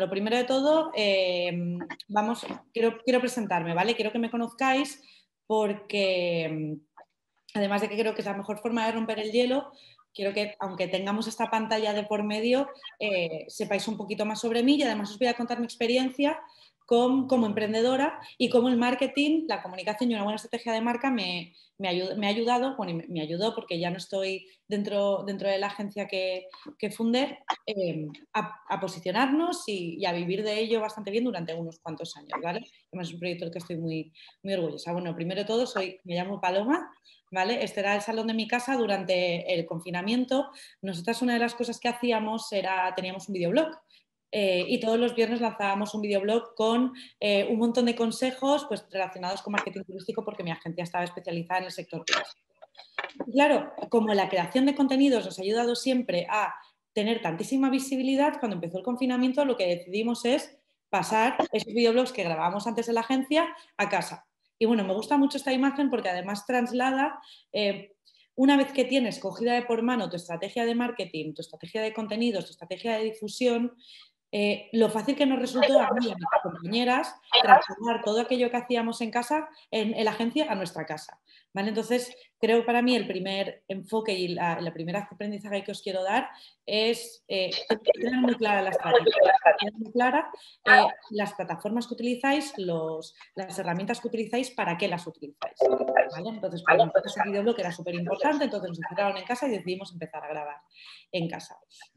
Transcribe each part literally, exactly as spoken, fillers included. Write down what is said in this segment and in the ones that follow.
lo primero de todo, eh, vamos, quiero, quiero presentarme, ¿vale? Quiero que me conozcáis porque, además de que creo que es la mejor forma de romper el hielo, quiero que, aunque tengamos esta pantalla de por medio, eh, sepáis un poquito más sobre mí y además os voy a contar mi experiencia con, como emprendedora y cómo el marketing, la comunicación y una buena estrategia de marca me, me, ayud, me ha ayudado, bueno, me, me ayudó porque ya no estoy dentro, dentro de la agencia que, que fundé, eh, a, a, posicionarnos y, y a vivir de ello bastante bien durante unos cuantos años, ¿vale? Además es un proyecto del que estoy muy, muy orgullosa. Bueno, primero de todo, soy, me llamo Paloma, ¿vale? Este era el salón de mi casa durante el confinamiento. Nosotras una de las cosas que hacíamos era, teníamos un videoblog eh, y todos los viernes lanzábamos un videoblog con eh, un montón de consejos pues, relacionados con marketing turístico porque mi agencia estaba especializada en el sector turístico. Y claro, como la creación de contenidos nos ha ayudado siempre a tener tantísima visibilidad, cuando empezó el confinamiento lo que decidimos es pasar esos videoblogs que grabábamos antes en la agencia a casa. Y bueno, me gusta mucho esta imagen porque además traslada, eh, una vez que tienes cogida de por mano tu estrategia de marketing, tu estrategia de contenidos, tu estrategia de difusión, eh, lo fácil que nos resultó a mí y a mis compañeras trasladar todo aquello que hacíamos en casa, en, en la agencia, a nuestra casa. ¿Vale? Entonces, creo que para mí el primer enfoque y la, la primera aprendizaje que os quiero dar es eh, tener muy clara la estrategia, tener muy clara eh, las plataformas que utilizáis, los, las herramientas que utilizáis, para qué las utilizáis. ¿Vale? Entonces, para nosotros el videoblog era súper importante, entonces nos encerraron en casa y decidimos empezar a grabar en casa.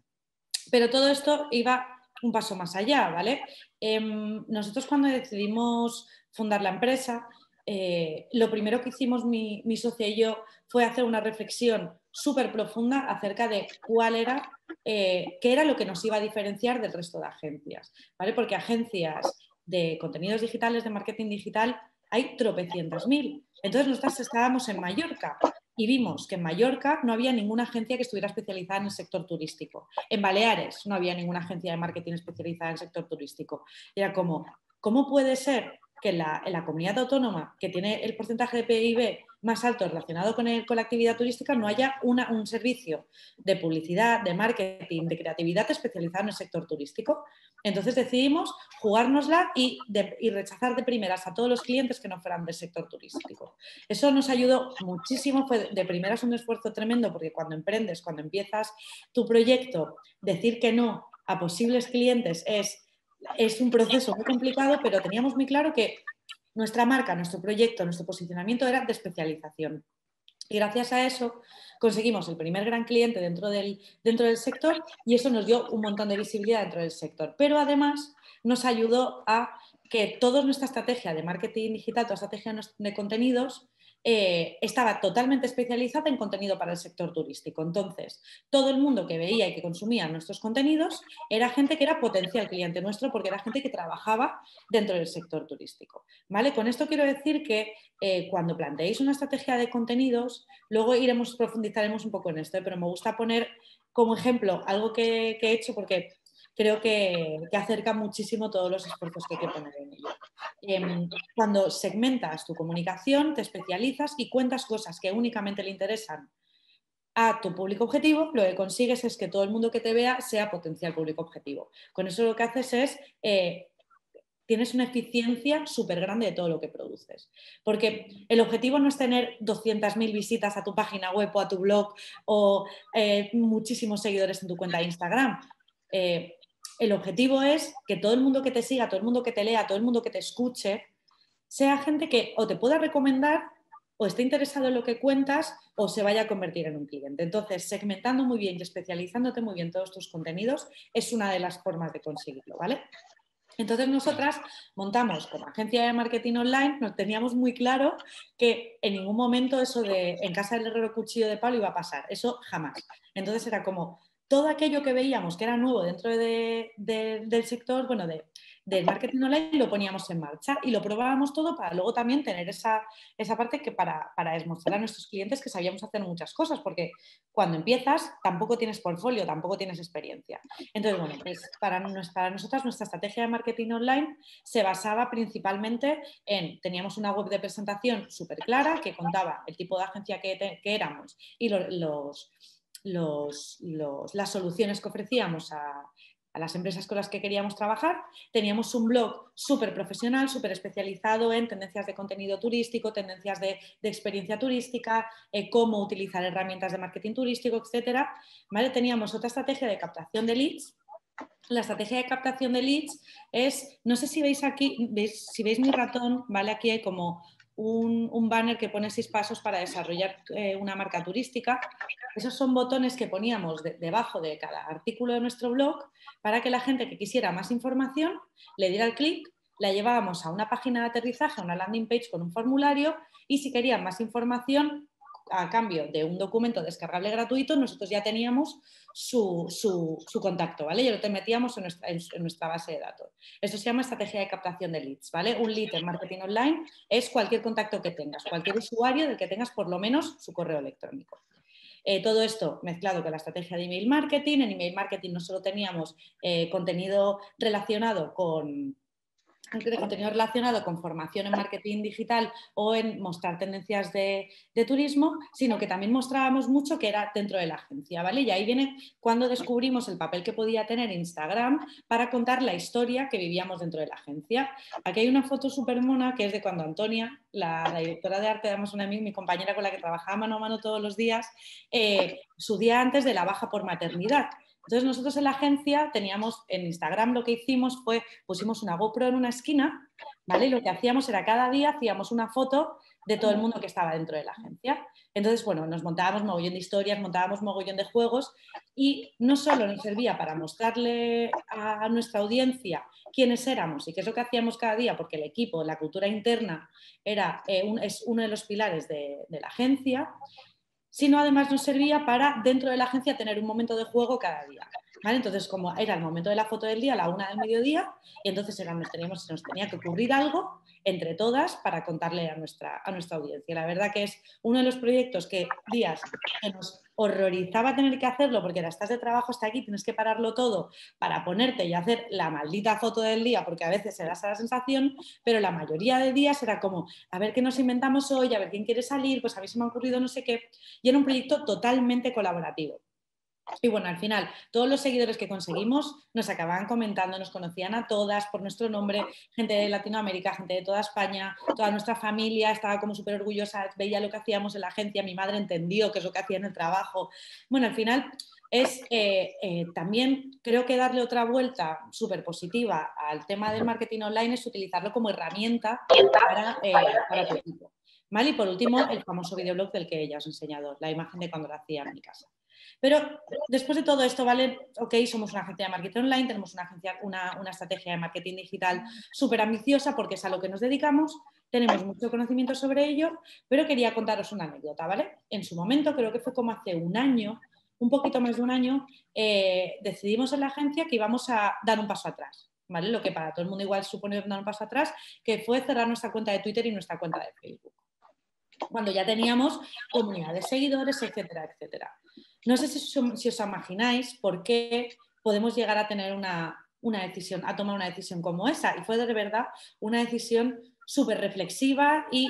Pero todo esto iba un paso más allá, ¿vale? Eh, nosotros cuando decidimos fundar la empresa, eh, lo primero que hicimos mi, mi socia y yo fue hacer una reflexión súper profunda acerca de cuál era, eh, qué era lo que nos iba a diferenciar del resto de agencias, ¿vale? Porque agencias de contenidos digitales, de marketing digital, hay tropecientas mil. Entonces nosotros estábamos en Mallorca y vimos que en Mallorca no había ninguna agencia que estuviera especializada en el sector turístico. En Baleares no había ninguna agencia de marketing especializada en el sector turístico. Era como, ¿cómo puede ser que en la, en la comunidad autónoma, que tiene el porcentaje de P I B más alto relacionado con, el, con la actividad turística, no haya una, un servicio de publicidad, de marketing, de creatividad especializado en el sector turístico? Entonces decidimos jugárnosla y, de, y rechazar de primeras a todos los clientes que no fueran del sector turístico. Eso nos ayudó muchísimo, fue de primeras un esfuerzo tremendo porque cuando emprendes, cuando empiezas tu proyecto, decir que no a posibles clientes es, es un proceso muy complicado, pero teníamos muy claro que nuestra marca, nuestro proyecto, nuestro posicionamiento era de especialización. Y gracias a eso conseguimos el primer gran cliente dentro del, dentro del sector y eso nos dio un montón de visibilidad dentro del sector. Pero además nos ayudó a que toda nuestra estrategia de marketing digital, toda estrategia de contenidos, eh, estaba totalmente especializada en contenido para el sector turístico. Entonces, todo el mundo que veía y que consumía nuestros contenidos era gente que era potencial cliente nuestro porque era gente que trabajaba dentro del sector turístico. ¿Vale? Con esto quiero decir que eh, cuando planteéis una estrategia de contenidos, luego iremos, profundizaremos un poco en esto, ¿eh? Pero me gusta poner como ejemplo algo que, que he hecho porque creo que, que acerca muchísimo todos los esfuerzos que hay que poner en ello. Eh, cuando segmentas tu comunicación, te especializas y cuentas cosas que únicamente le interesan a tu público objetivo, lo que consigues es que todo el mundo que te vea sea potencial público objetivo. Con eso lo que haces es... Eh, tienes una eficiencia súper grande de todo lo que produces. Porque el objetivo no es tener doscientas mil visitas a tu página web o a tu blog o eh, muchísimos seguidores en tu cuenta de Instagram. Eh, el objetivo es que todo el mundo que te siga, todo el mundo que te lea, todo el mundo que te escuche, sea gente que o te pueda recomendar o esté interesado en lo que cuentas o se vaya a convertir en un cliente. Entonces, segmentando muy bien y especializándote muy bien todos tus contenidos es una de las formas de conseguirlo, ¿vale? Entonces nosotras montamos como agencia de marketing online, nos teníamos muy claro que en ningún momento eso de en casa del herrero cuchillo de palo iba a pasar, eso jamás. Entonces era como todo aquello que veíamos que era nuevo dentro de, de, del sector, bueno, de, del marketing online, lo poníamos en marcha y lo probábamos todo para luego también tener esa, esa parte que para, para demostrar a nuestros clientes que sabíamos hacer muchas cosas, porque cuando empiezas tampoco tienes portfolio, tampoco tienes experiencia. Entonces, bueno, pues para, para nosotras nuestra estrategia de marketing online se basaba principalmente en, teníamos una web de presentación súper clara que contaba el tipo de agencia que, te, que éramos y lo, los, los, los, las soluciones que ofrecíamos a, a las empresas con las que queríamos trabajar. Teníamos un blog súper profesional, súper especializado en tendencias de contenido turístico, tendencias de, de experiencia turística, eh, cómo utilizar herramientas de marketing turístico, etcétera, ¿vale? Teníamos otra estrategia de captación de leads. La estrategia de captación de leads es, no sé si veis aquí, veis, si veis mi ratón, ¿vale? Aquí hay como un, un banner que pone seis pasos para desarrollar eh, una marca turística. Esos son botones que poníamos de, debajo de cada artículo de nuestro blog para que la gente que quisiera más información le diera el clic, la llevábamos a una página de aterrizaje, a una landing page con un formulario y si querían más información, a cambio de un documento descargable gratuito, nosotros ya teníamos su, su, su contacto, ¿vale? Y lo te metíamos en nuestra, en, en nuestra base de datos. Esto se llama estrategia de captación de leads, ¿vale? Un lead en marketing online es cualquier contacto que tengas, cualquier usuario del que tengas por lo menos su correo electrónico. Eh, todo esto mezclado con la estrategia de email marketing. En email marketing no solo teníamos eh, contenido relacionado con... de contenido relacionado con formación en marketing digital o en mostrar tendencias de, de turismo, sino que también mostrábamos mucho que era dentro de la agencia, ¿vale? Y ahí viene cuando descubrimos el papel que podía tener Instagram para contar la historia que vivíamos dentro de la agencia. Aquí hay una foto súper mona que es de cuando Antonia, la, la directora de arte de Amazon Amic, mi compañera con la que trabajaba mano a mano todos los días, eh, su día antes de la baja por maternidad. Entonces nosotros en la agencia teníamos, en Instagram lo que hicimos fue, pusimos una GoPro en una esquina, ¿vale? Y lo que hacíamos era cada día hacíamos una foto de todo el mundo que estaba dentro de la agencia. Entonces, bueno, nos montábamos mogollón de historias, montábamos mogollón de juegos y no solo nos servía para mostrarle a nuestra audiencia quiénes éramos y qué es lo que hacíamos cada día, porque el equipo, la cultura interna era, eh, un, es uno de los pilares de, de la agencia, sino además nos servía para dentro de la agencia tener un momento de juego cada día. ¿Vale? Entonces, como era el momento de la foto del día, a la una del mediodía, y entonces era, nos, teníamos, nos tenía que ocurrir algo entre todas para contarle a nuestra, a nuestra audiencia. La verdad que es uno de los proyectos que días que nos horrorizaba tener que hacerlo porque era, estás de trabajo hasta aquí, tienes que pararlo todo para ponerte y hacer la maldita foto del día, porque a veces era esa la sensación, pero la mayoría de días era como, a ver qué nos inventamos hoy, a ver quién quiere salir, pues a mí se me ha ocurrido no sé qué, y era un proyecto totalmente colaborativo. Y bueno, al final, todos los seguidores que conseguimos nos acababan comentando, nos conocían a todas por nuestro nombre, gente de Latinoamérica, gente de toda España, toda nuestra familia estaba como súper orgullosa, veía lo que hacíamos en la agencia, mi madre entendió qué es lo que hacía en el trabajo. Bueno, al final es eh, eh, también creo que darle otra vuelta súper positiva al tema del marketing online es utilizarlo como herramienta para, eh, para tu equipo. ¿Vale? Y por último, el famoso videoblog del que ella os he enseñado, la imagen de cuando lo hacía en mi casa. Pero después de todo esto, ¿vale? Ok, somos una agencia de marketing online, tenemos una, agencia, una, una estrategia de marketing digital súper ambiciosa porque es a lo que nos dedicamos, tenemos mucho conocimiento sobre ello, pero quería contaros una anécdota, ¿vale? En su momento, creo que fue como hace un año, un poquito más de un año, eh, decidimos en la agencia que íbamos a dar un paso atrás, ¿vale? Lo que para todo el mundo igual supone dar un paso atrás, que fue cerrar nuestra cuenta de Twitter y nuestra cuenta de Facebook, cuando ya teníamos comunidad de seguidores, etcétera, etcétera. No sé si, si os imagináis por qué podemos llegar a tener una, una decisión, a tomar una decisión como esa. Y fue de verdad una decisión súper reflexiva y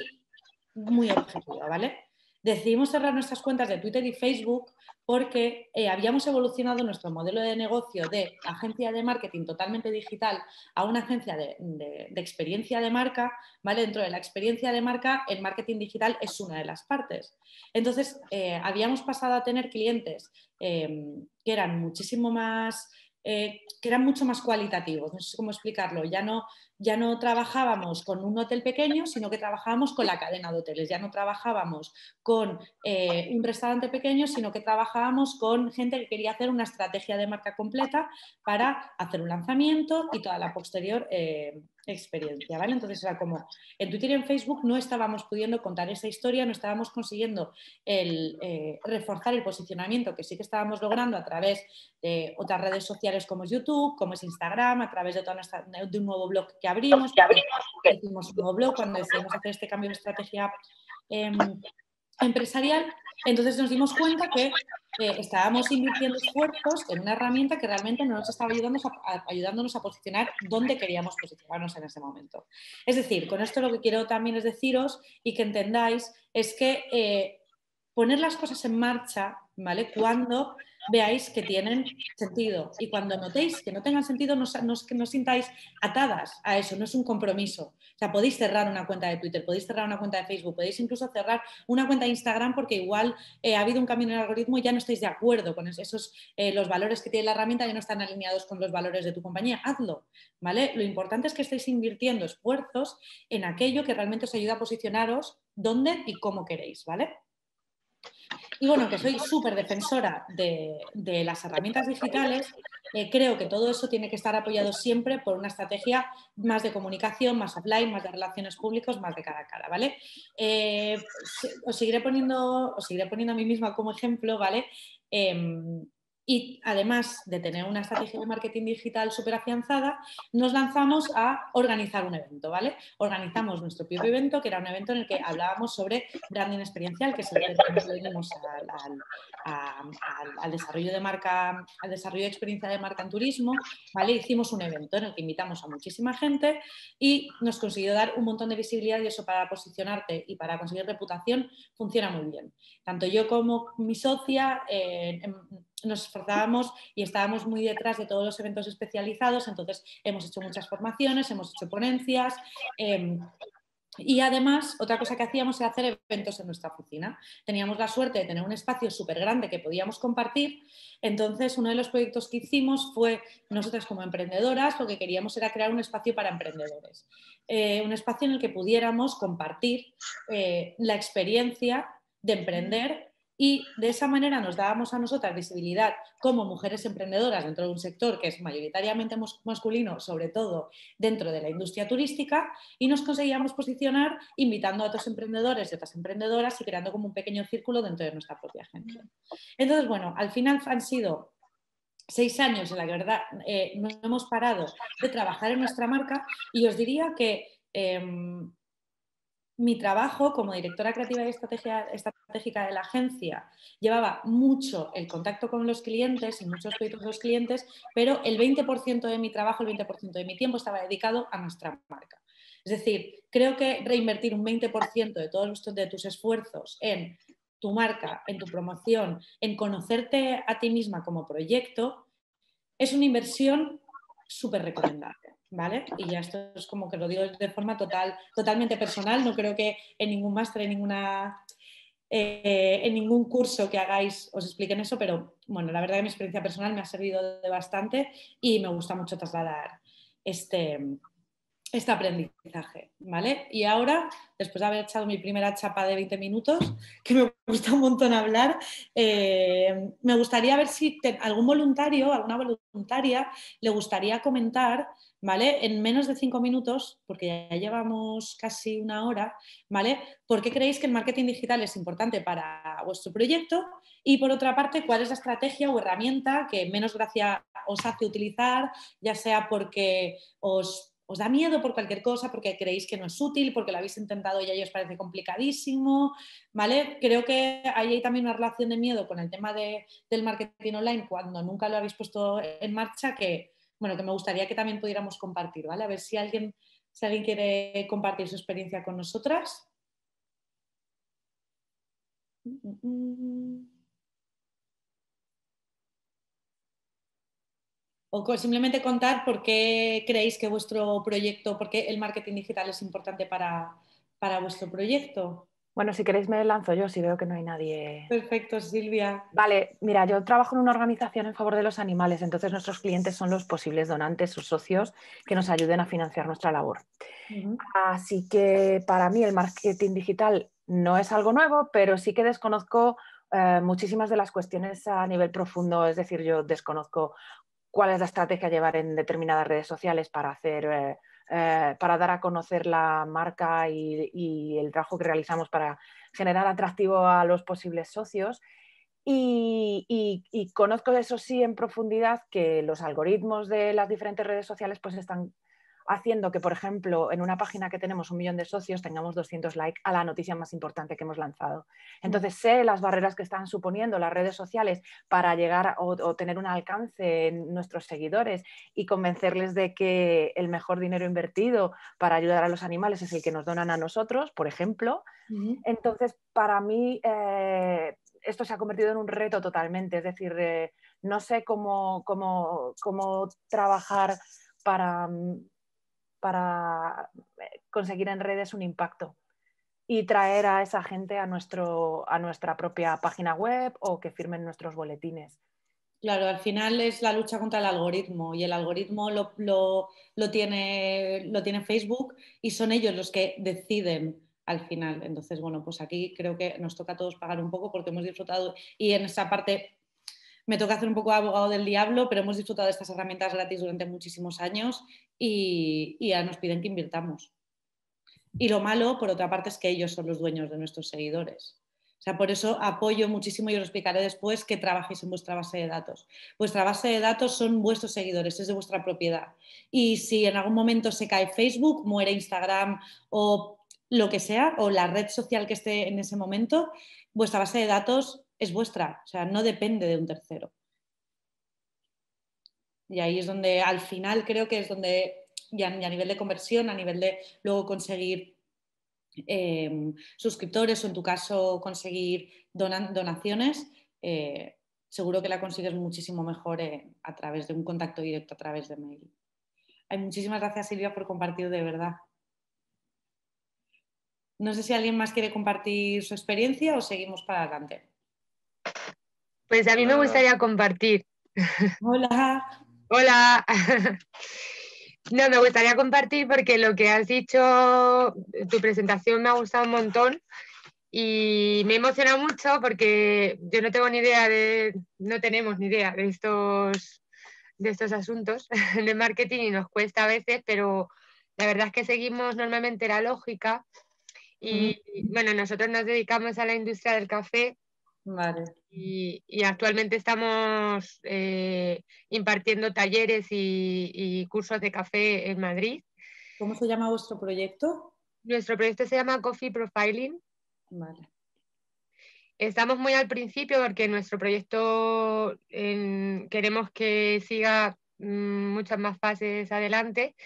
muy objetiva, ¿vale? Decidimos cerrar nuestras cuentas de Twitter y Facebook porque eh, habíamos evolucionado nuestro modelo de negocio de agencia de marketing totalmente digital a una agencia de, de, de experiencia de marca, ¿vale? Dentro de la experiencia de marca, el marketing digital es una de las partes. Entonces, eh, habíamos pasado a tener clientes eh, que eran muchísimo más... Eh, que eran mucho más cualitativos, no sé cómo explicarlo, ya no, ya no trabajábamos con un hotel pequeño, sino que trabajábamos con la cadena de hoteles, ya no trabajábamos con eh, un restaurante pequeño, sino que trabajábamos con gente que quería hacer una estrategia de marca completa para hacer un lanzamiento y toda la posterior eh, experiencia, ¿vale? Entonces era como, en Twitter y en Facebook no estábamos pudiendo contar esa historia, no estábamos consiguiendo el, eh, reforzar el posicionamiento que sí que estábamos logrando a través de otras redes sociales como es YouTube, como es Instagram, a través de, toda nuestra, de un nuevo blog que abrimos, porque hicimos un nuevo blog cuando decidimos hacer este cambio de estrategia eh, empresarial. Entonces nos dimos cuenta que eh, estábamos invirtiendo esfuerzos en una herramienta que realmente no nos estaba ayudando a, a, ayudándonos a posicionar donde queríamos posicionarnos en ese momento. Es decir, con esto lo que quiero también es deciros y que entendáis es que eh, poner las cosas en marcha ¿vale? Cuando veáis que tienen sentido. Y cuando notéis que no tengan sentido, no, no, no sintáis atadas a eso, no es un compromiso. O sea, podéis cerrar una cuenta de Twitter, podéis cerrar una cuenta de Facebook, podéis incluso cerrar una cuenta de Instagram porque igual eh, ha habido un cambio en el algoritmo y ya no estáis de acuerdo con esos, eh, los valores que tiene la herramienta ya no están alineados con los valores de tu compañía. Hazlo, ¿vale? Lo importante es que estéis invirtiendo esfuerzos en aquello que realmente os ayuda a posicionaros dónde y cómo queréis, ¿vale? Y bueno, que soy súper defensora de, de las herramientas digitales, eh, creo que todo eso tiene que estar apoyado siempre por una estrategia más de comunicación, más offline, más de relaciones públicas, más de cara a cara, ¿vale? Eh, os, seguiré poniendo, os seguiré poniendo a mí misma como ejemplo, ¿vale? Eh, y además de tener una estrategia de marketing digital súper afianzada, nos lanzamos a organizar un evento, ¿vale? Organizamos nuestro propio evento, que era un evento en el que hablábamos sobre branding experiencial, que es el término que le dimos al, al, al, al desarrollo de marca, al desarrollo de experiencia de marca en turismo, ¿vale? Hicimos un evento en el que invitamos a muchísima gente y nos consiguió dar un montón de visibilidad y eso para posicionarte y para conseguir reputación funciona muy bien. Tanto yo como mi socia eh, nos esforzábamos y estábamos muy detrás de todos los eventos especializados, entonces hemos hecho muchas formaciones, hemos hecho ponencias eh, y además otra cosa que hacíamos era hacer eventos en nuestra oficina. Teníamos la suerte de tener un espacio súper grande que podíamos compartir, entonces uno de los proyectos que hicimos fue, nosotras como emprendedoras, lo que queríamos era crear un espacio para emprendedores, eh, un espacio en el que pudiéramos compartir eh, la experiencia de emprender y de esa manera nos dábamos a nosotras visibilidad como mujeres emprendedoras dentro de un sector que es mayoritariamente masculino, sobre todo dentro de la industria turística, y nos conseguíamos posicionar invitando a otros emprendedores y otras emprendedoras y creando como un pequeño círculo dentro de nuestra propia agencia. Entonces, bueno, al final han sido seis años en la que, verdad, eh, no hemos parado de trabajar en nuestra marca y os diría que eh, mi trabajo como directora creativa y estrategia, estratégica de la agencia llevaba mucho el contacto con los clientes y muchos proyectos de los clientes, pero el veinte por ciento de mi trabajo, el veinte por ciento de mi tiempo estaba dedicado a nuestra marca. Es decir, creo que reinvertir un veinte por ciento de todos de tus esfuerzos en tu marca, en tu promoción, en conocerte a ti misma como proyecto, es una inversión súper recomendable. ¿Vale? Y ya esto es como que lo digo de forma total, totalmente personal, no creo que en ningún máster, en, ninguna, eh, en ningún curso que hagáis os expliquen eso, pero bueno, la verdad que mi experiencia personal me ha servido de bastante y me gusta mucho trasladar este, este aprendizaje, ¿vale? Y ahora, después de haber echado mi primera chapa de veinte minutos, que me gusta un montón hablar, eh, me gustaría ver si te, algún voluntario, alguna voluntaria, le gustaría comentar, ¿vale? En menos de cinco minutos, porque ya llevamos casi una hora, ¿vale? ¿Por qué creéis que el marketing digital es importante para vuestro proyecto? Y por otra parte, ¿cuál es la estrategia o herramienta que menos gracia os hace utilizar, ya sea porque os os da miedo por cualquier cosa, porque creéis que no es útil, porque lo habéis intentado y a ellos parece complicadísimo, ¿vale? Creo que ahí hay también una relación de miedo con el tema de, del marketing online cuando nunca lo habéis puesto en marcha que, bueno, que me gustaría que también pudiéramos compartir, ¿vale? A ver si alguien, si alguien quiere compartir su experiencia con nosotras. O simplemente contar por qué creéis que vuestro proyecto, por qué el marketing digital es importante para, para vuestro proyecto. Bueno, si queréis me lanzo yo, si veo que no hay nadie. Perfecto, Silvia. Vale, mira, yo trabajo en una organización en favor de los animales, entonces nuestros clientes son los posibles donantes o socios que nos ayuden a financiar nuestra labor. Uh-huh. Así que para mí el marketing digital no es algo nuevo, pero sí que desconozco eh, muchísimas de las cuestiones a nivel profundo, es decir, yo desconozco cuál es la estrategia a llevar en determinadas redes sociales para hacer... Eh, Eh, para dar a conocer la marca y, y el trabajo que realizamos para generar atractivo a los posibles socios. Y, y, y conozco, eso sí, en profundidad que los algoritmos de las diferentes redes sociales pues están haciendo que, por ejemplo, en una página que tenemos un millón de socios tengamos doscientos likes a la noticia más importante que hemos lanzado. Entonces sé las barreras que están suponiendo las redes sociales para llegar a, o, o tener un alcance en nuestros seguidores y convencerles de que el mejor dinero invertido para ayudar a los animales es el que nos donan a nosotros, por ejemplo. Uh-huh. Entonces, para mí... Eh, esto se ha convertido en un reto totalmente, es decir, eh, no sé cómo, cómo, cómo trabajar para, para conseguir en redes un impacto y traer a esa gente a, nuestro, a nuestra propia página web o que firmen nuestros boletines. Claro, al final es la lucha contra el algoritmo y el algoritmo lo, lo, lo, tiene, lo tiene Facebook y son ellos los que deciden al final. Entonces, bueno, pues aquí creo que nos toca a todos pagar un poco porque hemos disfrutado y en esa parte me toca hacer un poco de abogado del diablo, pero hemos disfrutado de estas herramientas gratis durante muchísimos años y, y ya nos piden que invirtamos. Y lo malo, por otra parte, es que ellos son los dueños de nuestros seguidores. O sea, por eso apoyo muchísimo, y os lo explicaré después, que trabajéis en vuestra base de datos. Vuestra base de datos son vuestros seguidores, es de vuestra propiedad. Y si en algún momento se cae Facebook, muere Instagram o lo que sea, o la red social que esté en ese momento, vuestra base de datos es vuestra, o sea, no depende de un tercero. Y ahí es donde, al final, creo que es donde, ya a nivel de conversión, a nivel de luego conseguir eh, suscriptores o en tu caso conseguir donan, donaciones, eh, seguro que la consigues muchísimo mejor eh, a través de un contacto directo, a través de mail. Ay, muchísimas gracias, Silvia, por compartir, de verdad. No sé si alguien más quiere compartir su experiencia o seguimos para adelante. Pues a mí me gustaría compartir. Hola. Hola. No, me gustaría compartir porque lo que has dicho, tu presentación me ha gustado un montón y me emociona mucho porque yo no tengo ni idea de, no tenemos ni idea de estos, de estos asuntos de marketing y nos cuesta a veces, pero la verdad es que seguimos normalmente la lógica y, Mm. bueno, nosotros nos dedicamos a la industria del café. Vale. Y, y actualmente estamos eh, impartiendo talleres y, y cursos de café en Madrid. ¿Cómo se llama vuestro proyecto? Nuestro proyecto se llama Coffee Profiling. Vale. Estamos muy al principio porque nuestro proyecto en, queremos que siga mmm, muchas más fases adelante,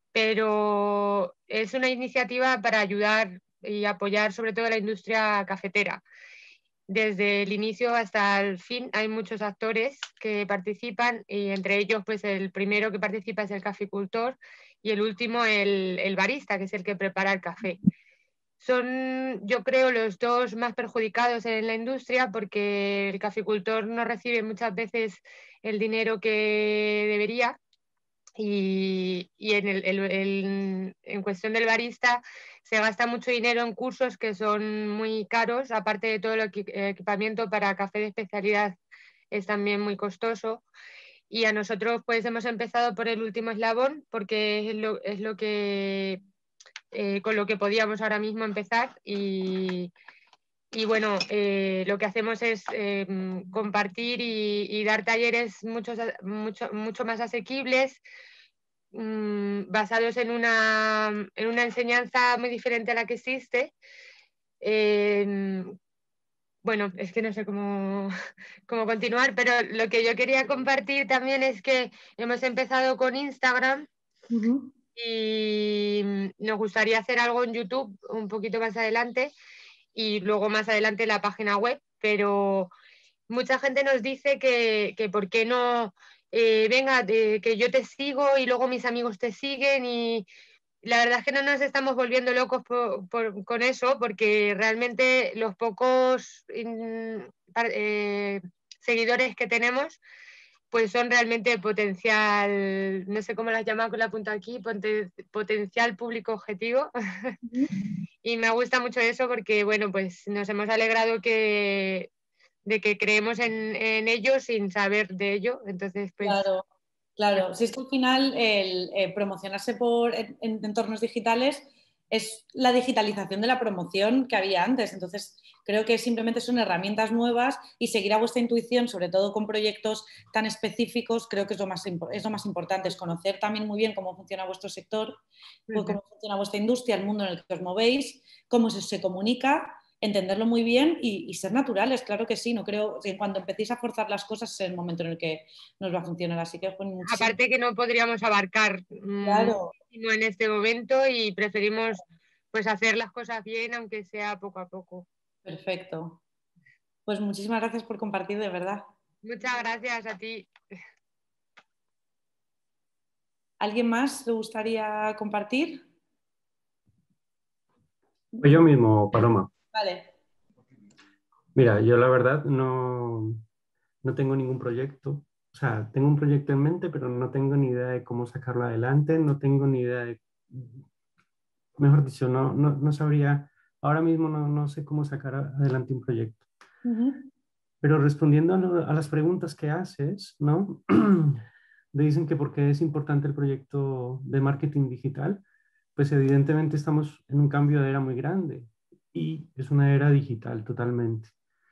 pero es una iniciativa para ayudar y apoyar sobre todo a la industria cafetera. Desde el inicio hasta el fin hay muchos actores que participan y entre ellos pues el primero que participa es el caficultor y el último el, el barista, que es el que prepara el café. Son, yo creo, los dos más perjudicados en la industria porque el caficultor no recibe muchas veces el dinero que debería y, y en, el, el, el, en cuestión del barista se gasta mucho dinero en cursos que son muy caros, aparte de todo el equipamiento para café de especialidad es también muy costoso. Y a nosotros pues hemos empezado por el último eslabón porque es lo, es lo que eh, con lo que podíamos ahora mismo empezar y, y bueno, eh, lo que hacemos es eh, compartir y, y dar talleres muchos, mucho, mucho más asequibles, mmm, basados en una, en una enseñanza muy diferente a la que existe. Eh, bueno, es que no sé cómo, cómo continuar, pero lo que yo quería compartir también es que hemos empezado con Instagram. Uh-huh. Y nos gustaría hacer algo en YouTube un poquito más adelante y luego más adelante la página web, pero mucha gente nos dice que, que por qué no, eh, venga, de, que yo te sigo y luego mis amigos te siguen y la verdad es que no nos estamos volviendo locos por, por, con eso porque realmente los pocos eh, seguidores que tenemos pues son realmente potencial, no sé cómo las llaman con la punta aquí, poten, potencial público objetivo. Uh-huh. Y me gusta mucho eso porque, bueno, pues nos hemos alegrado que, de que creemos en, en ellos sin saber de ello. Entonces, pues... Claro, claro. Si es que al final el eh, promocionarse por, en, en entornos digitales es la digitalización de la promoción que había antes. Entonces, creo que simplemente son herramientas nuevas y seguir a vuestra intuición, sobre todo con proyectos tan específicos, creo que es lo más, es lo más importante, es conocer también muy bien cómo funciona vuestro sector, uh-huh. cómo funciona vuestra industria, el mundo en el que os movéis, cómo se, se comunica, entenderlo muy bien y, y ser naturales, claro que sí. No creo que cuando empecéis a forzar las cosas es el momento en el que nos va a funcionar. Así que pues, muchísimo... Aparte que no podríamos abarcar claro. muchísimo en este momento y preferimos pues hacer las cosas bien, aunque sea poco a poco. Perfecto. Pues muchísimas gracias por compartir, de verdad. Muchas gracias a ti. ¿Alguien más le gustaría compartir? Pues yo mismo, Paloma. Vale. Mira, yo la verdad no, no tengo ningún proyecto. O sea, tengo un proyecto en mente, pero no tengo ni idea de cómo sacarlo adelante, no tengo ni idea de... Mejor dicho, no, no, no sabría, ahora mismo no, no sé cómo sacar adelante un proyecto. Uh-huh. Pero respondiendo a, lo, a las preguntas que haces, ¿no? Me dicen que por qué es importante el proyecto de marketing digital, pues evidentemente estamos en un cambio de era muy grande y es una era digital totalmente.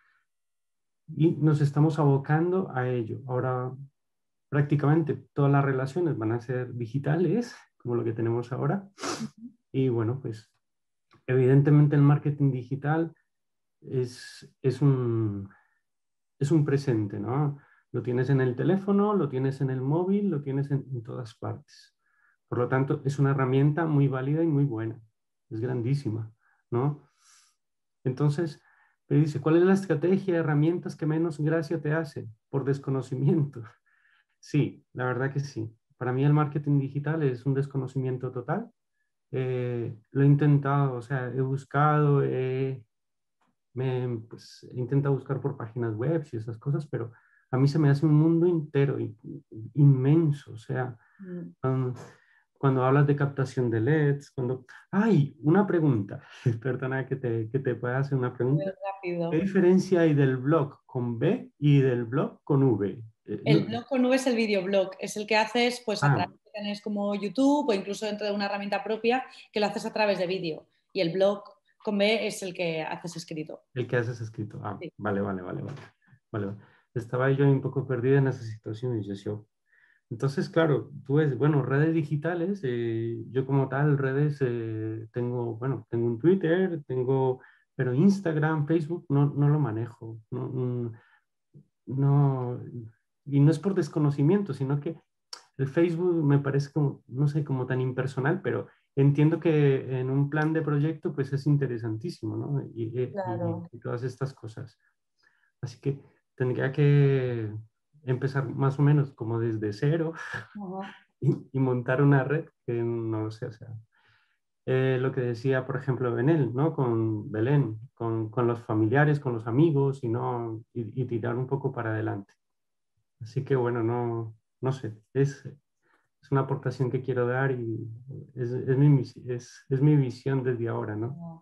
Y nos estamos abocando a ello. Ahora prácticamente todas las relaciones van a ser digitales, como lo que tenemos ahora. Y bueno, pues evidentemente el marketing digital es, es, un, es un presente, ¿no? Lo tienes en el teléfono, lo tienes en el móvil, lo tienes en, en todas partes. Por lo tanto, es una herramienta muy válida y muy buena. Es grandísima, ¿no? Entonces, me dice, ¿cuál es la estrategia, herramientas que menos gracia te hace? Por desconocimiento. Sí, la verdad que sí. Para mí el marketing digital es un desconocimiento total. Eh, lo he intentado, o sea, he buscado, eh, me, pues, he intentado buscar por páginas web y esas cosas, pero a mí se me hace un mundo entero, inmenso. O sea, Mm. um, cuando hablas de captación de L E Ds, cuando... ¡Ay! Una pregunta. Perdona que te, que te pueda hacer una pregunta. Rápido. ¿Qué diferencia hay del blog con B y del blog con V? Eh, El no... blog con V es el videoblog, es el que haces pues a Ah, través de canales como YouTube o incluso dentro de una herramienta propia que lo haces a través de vídeo. Y el blog con B es el que haces escrito. el que haces escrito. Ah, Sí. vale, vale, vale, vale, vale. Estaba yo un poco perdida en esa situación y yo, yo. Entonces, claro, tú ves, bueno, redes digitales, eh, yo como tal, redes, eh, tengo, bueno, tengo un Twitter, tengo, pero Instagram, Facebook, no, no lo manejo. No, mm, no, y no es por desconocimiento, sino que el Facebook me parece como, no sé, como tan impersonal, pero entiendo que en un plan de proyecto pues es interesantísimo, ¿no? Y, y- y- Claro. y todas estas cosas. Así que tendría que empezar más o menos como desde cero Uh-huh. y, y montar una red que no lo sé, o sea, eh, lo que decía, por ejemplo, Benel, ¿no? Con Belén, con, con los familiares, con los amigos y, no, y, y tirar un poco para adelante. Así que bueno, no, no sé, es, es una aportación que quiero dar y es, es, mi, es, es mi visión desde ahora, ¿no?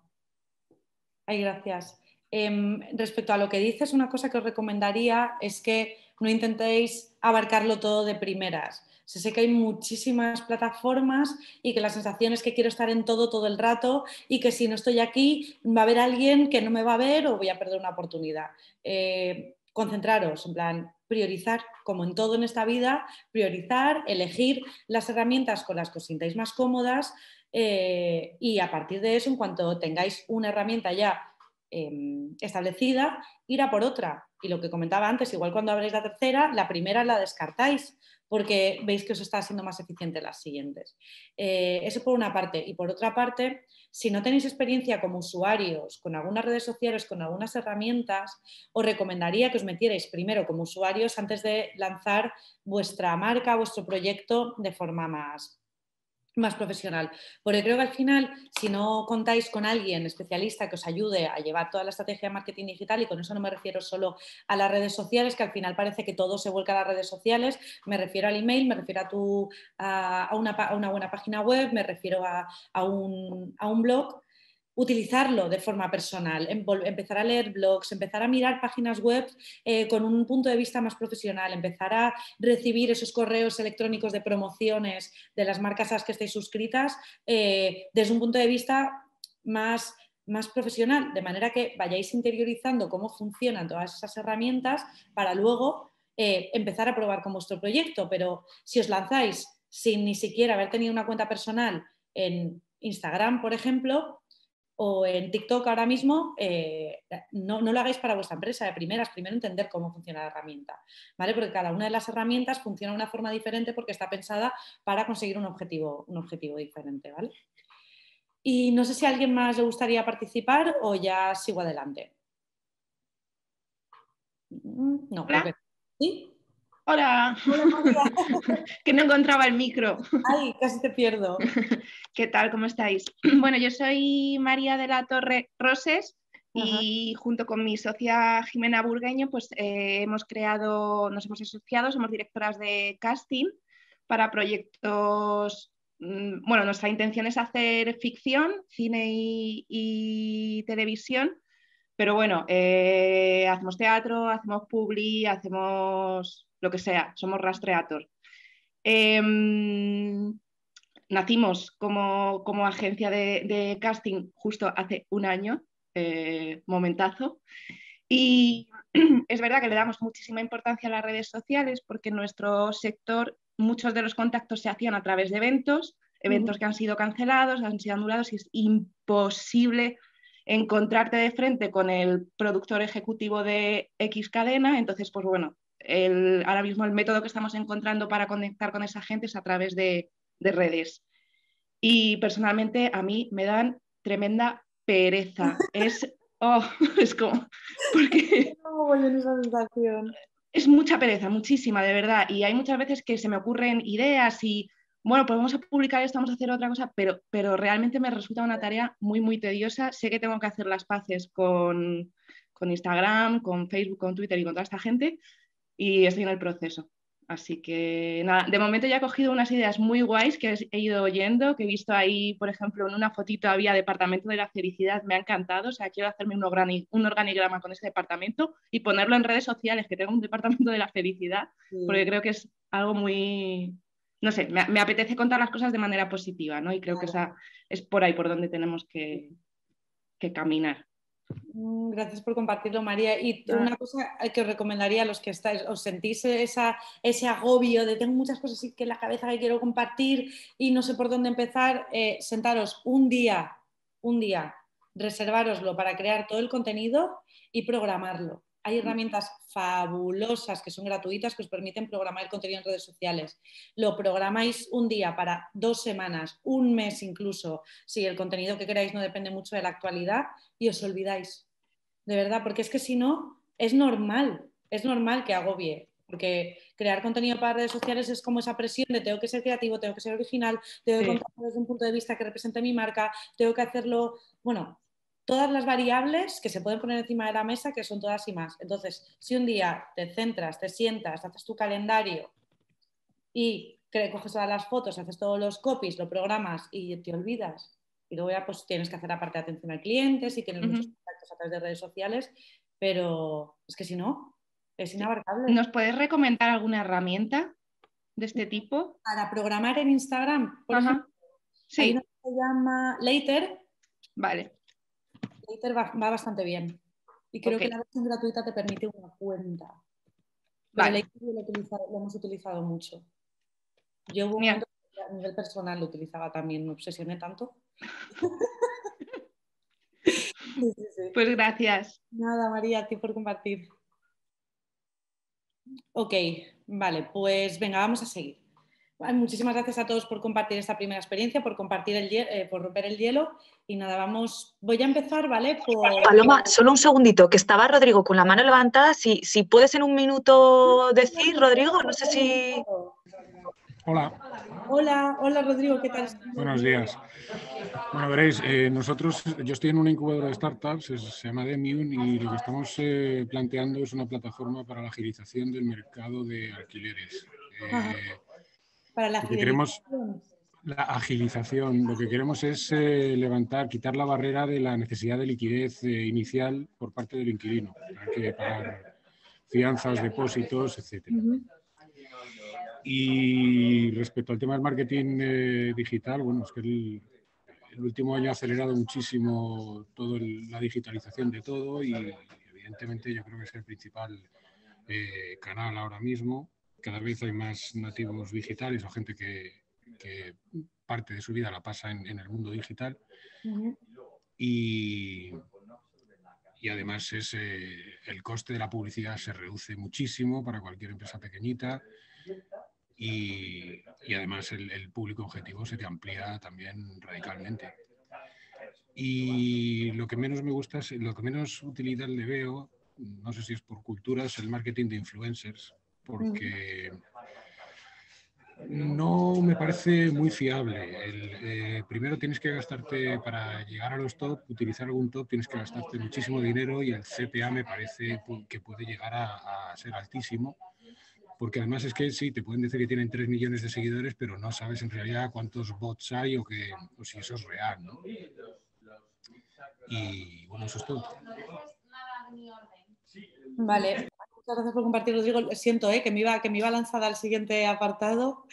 Ay, gracias. Eh, respecto a lo que dices, una cosa que os recomendaría es que no intentéis abarcarlo todo de primeras. Se sé que hay muchísimas plataformas y que la sensación es que quiero estar en todo todo el rato y que si no estoy aquí va a haber alguien que no me va a ver o voy a perder una oportunidad. Eh, concentraros, en plan, priorizar, como en todo en esta vida, priorizar, elegir las herramientas con las que os sintáis más cómodas. Eh, y a partir de eso, en cuanto tengáis una herramienta ya eh, establecida, ir a por otra. Y lo que comentaba antes, igual cuando abréis la tercera, la primera la descartáis porque veis que os está siendo más eficiente las siguientes. Eh, eso por una parte. Y por otra parte, si no tenéis experiencia como usuarios con algunas redes sociales, con algunas herramientas, os recomendaría que os metierais primero como usuarios antes de lanzar vuestra marca, vuestro proyecto de forma más más profesional, porque creo que al final, si no contáis con alguien especialista que os ayude a llevar toda la estrategia de marketing digital, y con eso no me refiero solo a las redes sociales, que al final parece que todo se vuelca a las redes sociales, me refiero al email, me refiero a, tu, a, a, una, a una buena página web, me refiero a, a, un, a un blog, utilizarlo de forma personal, empezar a leer blogs, empezar a mirar páginas web eh, con un punto de vista más profesional, empezar a recibir esos correos electrónicos de promociones de las marcas a las que estáis suscritas eh, desde un punto de vista más, más profesional, de manera que vayáis interiorizando cómo funcionan todas esas herramientas para luego eh, empezar a probar con vuestro proyecto. Pero si os lanzáis sin ni siquiera haber tenido una cuenta personal en Instagram, por ejemplo, o en TikTok ahora mismo, eh, no, no lo hagáis para vuestra empresa de primeras, primero entender cómo funciona la herramienta, ¿vale? Porque cada una de las herramientas funciona de una forma diferente porque está pensada para conseguir un objetivo, un objetivo diferente, ¿vale? Y no sé si a alguien más le gustaría participar o ya sigo adelante. No, Hola. creo que sí. Hola. Hola, María. Que no encontraba el micro. Ay, casi te pierdo. ¿Qué tal? ¿Cómo estáis? Bueno, yo soy María de la Torre Roses y junto con mi socia Jimena Burgueño pues eh, hemos creado, nos hemos asociado, somos directoras de casting para proyectos. Bueno, nuestra intención es hacer ficción, cine y, y televisión, pero bueno, eh, hacemos teatro, hacemos publi, hacemos lo que sea, somos rastreator. Eh, nacimos como, como agencia de, de casting justo hace un año, eh, momentazo, y es verdad que le damos muchísima importancia a las redes sociales porque en nuestro sector muchos de los contactos se hacían a través de eventos, eventos uh-huh. que han sido cancelados, han sido anulados y es imposible encontrarte de frente con el productor ejecutivo de X cadena. Entonces, pues bueno, el, ahora mismo el método que estamos encontrando para conectar con esa gente es a través de, de redes. Y personalmente a mí me dan tremenda pereza. Es, oh, es como, porque esa sensación. Es mucha pereza, muchísima, de verdad. Y hay muchas veces que se me ocurren ideas y, bueno, pues vamos a publicar esto, vamos a hacer otra cosa, pero, pero realmente me resulta una tarea muy, muy tediosa. Sé que tengo que hacer las paces con, con Instagram, con Facebook, con Twitter y con toda esta gente y estoy en el proceso. Así que nada, de momento ya he cogido unas ideas muy guays que he ido oyendo, que he visto ahí, por ejemplo, en una fotito había Departamento de la Felicidad, me ha encantado, o sea, quiero hacerme un, organi un organigrama con ese departamento y ponerlo en redes sociales, que tengo un Departamento de la Felicidad, sí. Porque creo que es algo muy, no sé, me, me apetece contar las cosas de manera positiva, ¿no? Y creo claro. que esa es por ahí por donde tenemos que, que caminar. Gracias por compartirlo, María. Y una cosa que os recomendaría a los que estáis, os sentís esa, ese agobio de tengo muchas cosas que en la cabeza que quiero compartir y no sé por dónde empezar, eh, sentaros un día, un día, reservároslo para crear todo el contenido y programarlo. Hay herramientas fabulosas que son gratuitas que os permiten programar el contenido en redes sociales. Lo programáis un día para dos semanas, un mes incluso, si el contenido que queráis no depende mucho de la actualidad y os olvidáis. De verdad, porque es que si no, es normal, es normal que agobie. Porque crear contenido para redes sociales es como esa presión de tengo que ser creativo, tengo que ser original, tengo que sí. contarlo desde un punto de vista que represente mi marca, tengo que hacerlo, bueno... Todas las variables que se pueden poner encima de la mesa, que son todas y más. Entonces, si un día te centras, te sientas, haces tu calendario y coges todas las fotos, haces todos los copies, lo programas y te olvidas. Y luego ya pues tienes que hacer la parte de atención al cliente, si tienes uh-huh. muchos contactos a través de redes sociales, pero es que si no, es inabarcable. ¿Nos puedes recomendar alguna herramienta de este tipo? Para programar en Instagram, por uh-huh. ejemplo. Sí. Hay una que se llama Later. Vale. Later va, va bastante bien. Y creo okay. que la versión gratuita te permite una cuenta. Pero vale. Later lo, utilizado, lo hemos utilizado mucho. Yo hubo un momento que a nivel personal lo utilizaba también, me obsesioné tanto. sí, sí, sí. Pues gracias. Nada, María, a ti por compartir. Ok, vale, pues venga, vamos a seguir. Muchísimas gracias a todos por compartir esta primera experiencia, por compartir el hielo, eh, por romper el hielo. Y nada, vamos, voy a empezar, ¿vale? Por... Paloma, solo un segundito, que estaba Rodrigo con la mano levantada. Si, si puedes en un minuto decir, Rodrigo, no sé si... Hola. Hola, hola Rodrigo, ¿qué tal? Buenos días. Bueno, veréis, eh, nosotros, yo estoy en una incubadora de startups, es, se llama Demium, y lo que estamos eh, planteando es una plataforma para la agilización del mercado de alquileres. Eh, para la lo que queremos, la agilización, lo que queremos es eh, levantar, quitar la barrera de la necesidad de liquidez eh, inicial por parte del inquilino, para que pagar fianzas, depósitos, etcétera. Uh-huh. Y respecto al tema del marketing eh, digital, bueno, es que el, el último año ha acelerado muchísimo toda la digitalización de todo y evidentemente yo creo que es el principal eh, canal ahora mismo. Cada vez hay más nativos digitales o gente que, que parte de su vida la pasa en, en el mundo digital. Uh-huh. y, y además es, eh, el coste de la publicidad se reduce muchísimo para cualquier empresa pequeñita. Y, y además el, el público objetivo se te amplía también radicalmente. Y lo que menos me gusta, es, lo que menos utilidad le veo no sé si es por cultura, es el marketing de influencers, porque no me parece muy fiable. El, eh, primero tienes que gastarte, para llegar a los top, utilizar algún top, tienes que gastarte muchísimo dinero y el C P A me parece que puede llegar a, a ser altísimo. Porque además es que sí, te pueden decir que tienen tres millones de seguidores, pero no sabes en realidad cuántos bots hay o, que, o si eso es real, ¿no? Y bueno, eso es todo. Vale, muchas gracias por compartir, Rodrigo. Siento ¿eh? que, me iba, que me iba lanzada al siguiente apartado.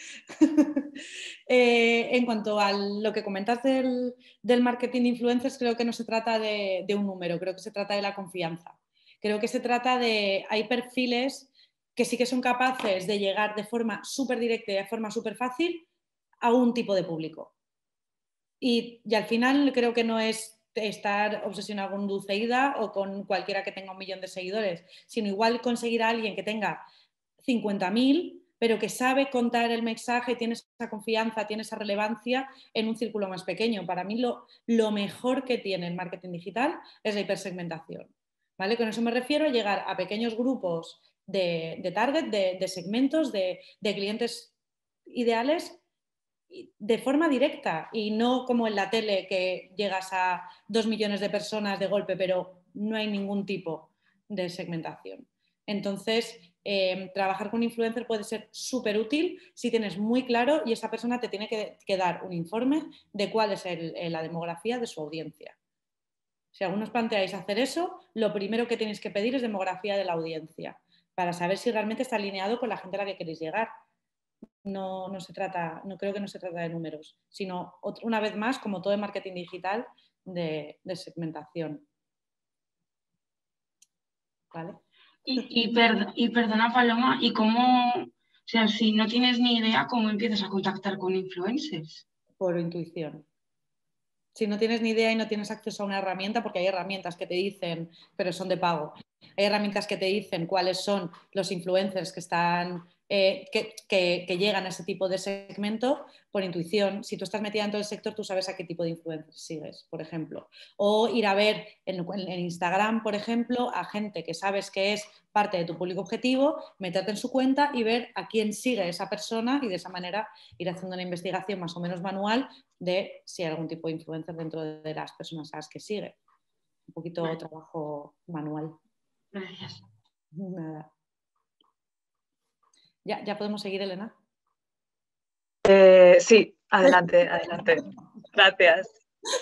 eh, en cuanto a lo que comentas del, del marketing de influencers, creo que no se trata de, de un número, creo que se trata de la confianza. Creo que se trata de, hay perfiles que sí que son capaces de llegar de forma súper directa y de forma súper fácil a un tipo de público. Y, y al final creo que no es estar obsesionado con Dulceida o con cualquiera que tenga un millón de seguidores, sino igual conseguir a alguien que tenga cincuenta mil, pero que sabe contar el mensaje, tiene esa confianza, tiene esa relevancia en un círculo más pequeño. Para mí lo, lo mejor que tiene el marketing digital es la hipersegmentación. ¿Vale? Con eso me refiero a llegar a pequeños grupos de, de target, de, de segmentos, de, de clientes ideales de forma directa y no como en la tele que llegas a dos millones de personas de golpe, pero no hay ningún tipo de segmentación. Entonces, eh, trabajar con influencer puede ser súper útil si tienes muy claro y esa persona te tiene que, que dar un informe de cuál es el, la demografía de su audiencia. Si algunos planteáis hacer eso, lo primero que tenéis que pedir es demografía de la audiencia para saber si realmente está alineado con la gente a la que queréis llegar. No, no se trata, no creo que no se trata de números, sino una vez más, como todo el marketing digital, de, de segmentación. ¿Vale? Y, y, per, y perdona, Paloma, ¿y cómo, o sea, si no tienes ni idea, cómo empiezas a contactar con influencers? Por intuición. Si no tienes ni idea y no tienes acceso a una herramienta, porque hay herramientas que te dicen, pero son de pago, hay herramientas que te dicen cuáles son los influencers que están... Eh, que, que, que llegan a ese tipo de segmento por intuición. Si tú estás metida en todo el sector, tú sabes a qué tipo de influencers sigues, por ejemplo. O ir a ver en, en Instagram, por ejemplo, a gente que sabes que es parte de tu público objetivo, meterte en su cuenta y ver a quién sigue esa persona y de esa manera ir haciendo una investigación más o menos manual de si hay algún tipo de influencer dentro de las personas a las que sigue. Un poquito de trabajo manual. Gracias. Nada. ¿Ya, ¿Ya podemos seguir, Elena? Eh, sí, adelante, adelante. Gracias.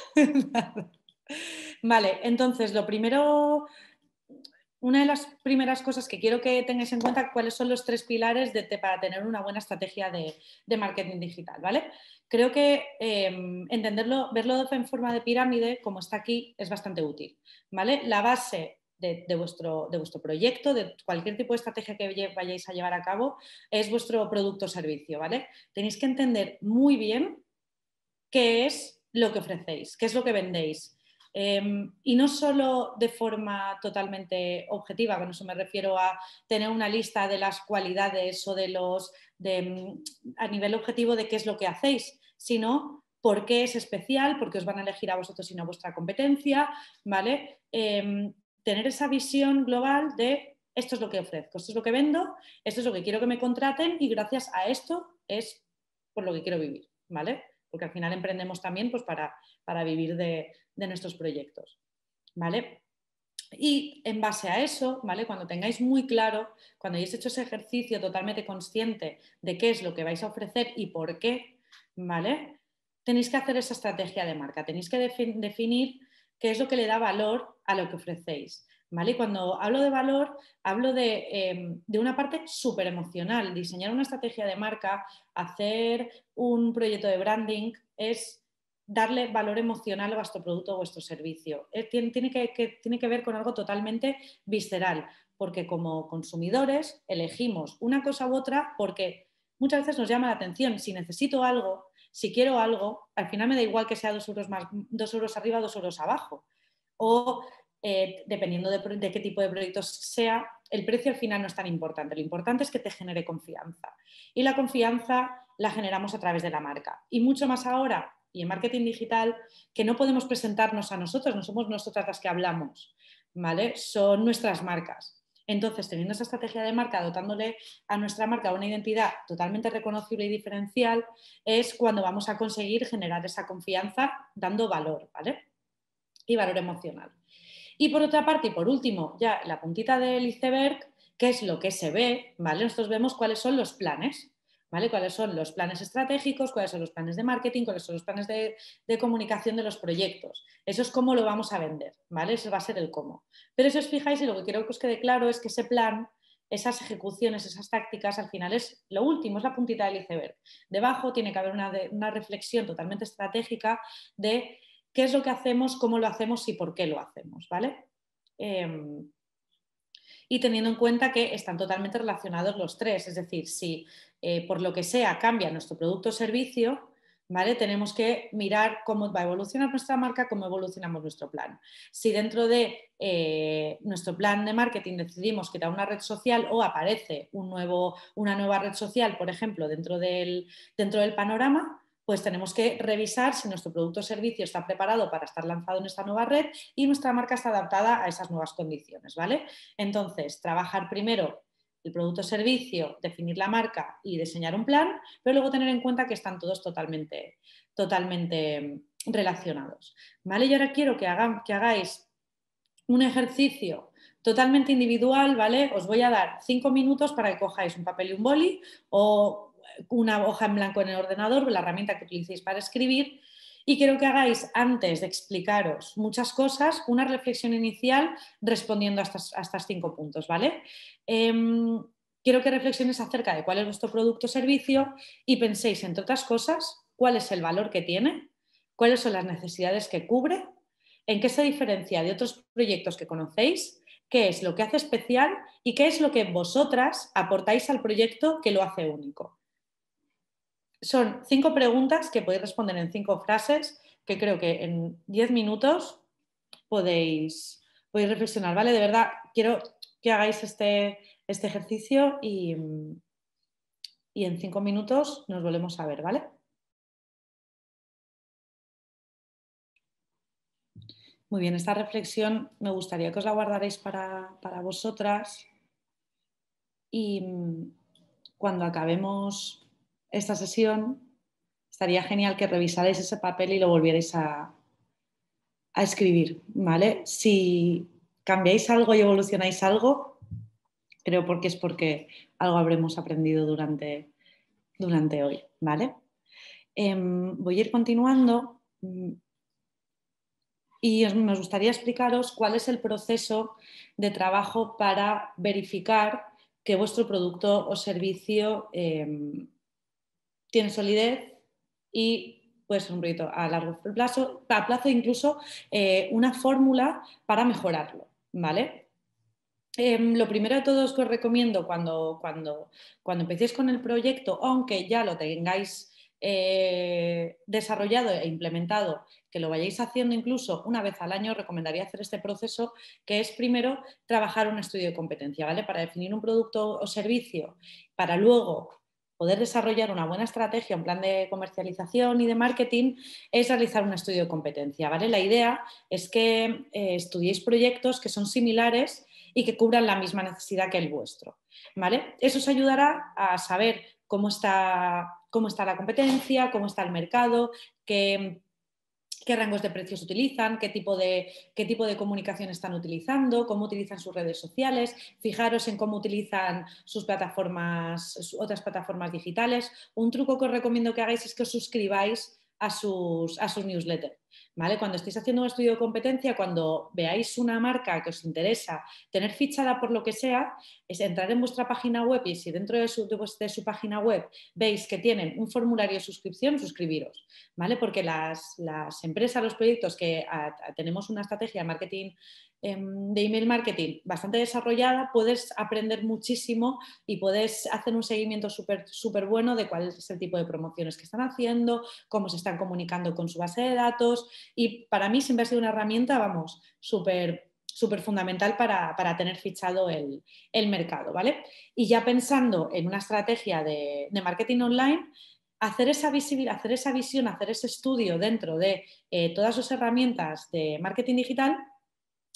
Vale, entonces lo primero, una de las primeras cosas que quiero que tengáis en cuenta, cuáles son los tres pilares de, de, para tener una buena estrategia de, de marketing digital, ¿vale? Creo que eh, entenderlo, verlo en forma de pirámide, como está aquí, es bastante útil, ¿vale? La base De, de, vuestro, de vuestro proyecto, de cualquier tipo de estrategia que vayáis a llevar a cabo, es vuestro producto o servicio, ¿vale? Tenéis que entender muy bien qué es lo que ofrecéis, qué es lo que vendéis. Eh, y no solo de forma totalmente objetiva, con eso me refiero a tener una lista de las cualidades o de los, de, a nivel objetivo de qué es lo que hacéis, sino por qué es especial, por qué os van a elegir a vosotros y no a vuestra competencia, ¿vale? Eh, tener esa visión global de esto es lo que ofrezco, esto es lo que vendo, esto es lo que quiero que me contraten y gracias a esto es por lo que quiero vivir, ¿vale? Porque al final emprendemos también pues, para, para vivir de, de nuestros proyectos, ¿vale? Y en base a eso, ¿vale? Cuando tengáis muy claro, cuando hayáis hecho ese ejercicio totalmente consciente de qué es lo que vais a ofrecer y por qué, ¿vale? Tenéis que hacer esa estrategia de marca, tenéis que definir qué es lo que le da valor a lo que ofrecéis, ¿vale? Y cuando hablo de valor, hablo de, eh, de una parte súper emocional. Diseñar una estrategia de marca, hacer un proyecto de branding es darle valor emocional a vuestro producto o vuestro servicio. Eh, tiene, tiene, que, que, tiene que ver con algo totalmente visceral, porque como consumidores elegimos una cosa u otra porque muchas veces nos llama la atención. Si necesito algo, si quiero algo, al final me da igual que sea dos euros, más, dos euros arriba, dos euros abajo. O eh, dependiendo de, de qué tipo de proyectos sea, el precio al final no es tan importante. Lo importante es que te genere confianza. Y la confianza la generamos a través de la marca. Y mucho más ahora, y en marketing digital, que no podemos presentarnos a nosotros, no somos nosotras las que hablamos, ¿vale? Son nuestras marcas. Entonces, teniendo esa estrategia de marca, dotándole a nuestra marca una identidad totalmente reconocible y diferencial, es cuando vamos a conseguir generar esa confianza dando valor, ¿vale? Y valor emocional. Y por otra parte, y por último, ya la puntita del iceberg, ¿qué es lo que se ve? ¿Vale? Nosotros vemos cuáles son los planes, ¿vale? Cuáles son los planes estratégicos, cuáles son los planes de marketing, cuáles son los planes de, de comunicación de los proyectos. Eso es cómo lo vamos a vender, ¿vale? Eso va a ser el cómo. Pero si os fijáis, y lo que quiero que os quede claro es que ese plan, esas ejecuciones, esas tácticas, al final es lo último, es la puntita del iceberg. Debajo tiene que haber una, de, una reflexión totalmente estratégica de qué es lo que hacemos, cómo lo hacemos y por qué lo hacemos, ¿vale? Eh, y teniendo en cuenta que están totalmente relacionados los tres, es decir, si eh, por lo que sea cambia nuestro producto o servicio, ¿vale? Tenemos que mirar cómo va a evolucionar nuestra marca, cómo evolucionamos nuestro plan. Si dentro de eh, nuestro plan de marketing decidimos crear una red social o aparece un nuevo, una nueva red social, por ejemplo, dentro del, dentro del panorama, pues tenemos que revisar si nuestro producto o servicio está preparado para estar lanzado en esta nueva red y nuestra marca está adaptada a esas nuevas condiciones, ¿vale? Entonces, trabajar primero el producto o servicio, definir la marca y diseñar un plan, pero luego tener en cuenta que están todos totalmente, totalmente relacionados, ¿vale? Y ahora quiero que, hagan, que hagáis un ejercicio totalmente individual, ¿vale? Os voy a dar cinco minutos para que cojáis un papel y un boli o una hoja en blanco en el ordenador, la herramienta que utilicéis para escribir, y quiero que hagáis, antes de explicaros muchas cosas, una reflexión inicial respondiendo a estos a estas cinco puntos, ¿vale? Eh, quiero que reflexionéis acerca de cuál es vuestro producto o servicio y penséis, entre otras cosas, cuál es el valor que tiene, cuáles son las necesidades que cubre, en qué se diferencia de otros proyectos que conocéis, qué es lo que hace especial y qué es lo que vosotras aportáis al proyecto que lo hace único. Son cinco preguntas que podéis responder en cinco frases que creo que en diez minutos podéis, podéis reflexionar, ¿vale? De verdad, quiero que hagáis este, este ejercicio y, y en cinco minutos nos volvemos a ver, ¿vale? Muy bien, esta reflexión me gustaría que os la guardaréis para, para vosotras y cuando acabemos esta sesión estaría genial que revisarais ese papel y lo volvierais a, a escribir, ¿vale? Si cambiáis algo y evolucionáis algo, creo porque es porque algo habremos aprendido durante, durante hoy, ¿vale? Eh, voy a ir continuando y nos gustaría explicaros cuál es el proceso de trabajo para verificar que vuestro producto o servicio eh, tiene solidez y puede ser un proyecto a largo plazo, a plazo incluso eh, una fórmula para mejorarlo, ¿vale? Eh, lo primero de todo es que os recomiendo cuando, cuando, cuando empecéis con el proyecto, aunque ya lo tengáis eh, desarrollado e implementado, que lo vayáis haciendo incluso una vez al año, recomendaría hacer este proceso, que es primero trabajar un estudio de competencia, ¿vale? Para definir un producto o servicio, para luego poder desarrollar una buena estrategia, un plan de comercialización y de marketing, es realizar un estudio de competencia, ¿vale? La idea es que eh, estudiéis proyectos que son similares y que cubran la misma necesidad que el vuestro, ¿vale? Eso os ayudará a saber cómo está, cómo está la competencia, cómo está el mercado, qué, qué rangos de precios utilizan, qué tipo de, qué tipo de comunicación están utilizando, cómo utilizan sus redes sociales, fijaros en cómo utilizan sus plataformas, sus otras plataformas digitales. Un truco que os recomiendo que hagáis es que os suscribáis a sus, a sus newsletters, ¿vale? Cuando estéis haciendo un estudio de competencia, cuando veáis una marca que os interesa tener fichada por lo que sea, es entrar en vuestra página web y si dentro de su, de, de su página web veis que tienen un formulario de suscripción, suscribiros, ¿vale? Porque las, las empresas, los proyectos que a, a, tenemos una estrategia de marketing, eh, de email marketing bastante desarrollada, puedes aprender muchísimo y puedes hacer un seguimiento súper súper bueno de cuál es el tipo de promociones que están haciendo, cómo se están comunicando con su base de datos y para mí siempre ha sido una herramienta, vamos, súper súper fundamental para, para tener fichado el, el mercado, ¿vale? Y ya pensando en una estrategia de, de marketing online, hacer esa, visibil, hacer esa visión, hacer ese estudio dentro de eh, todas sus herramientas de marketing digital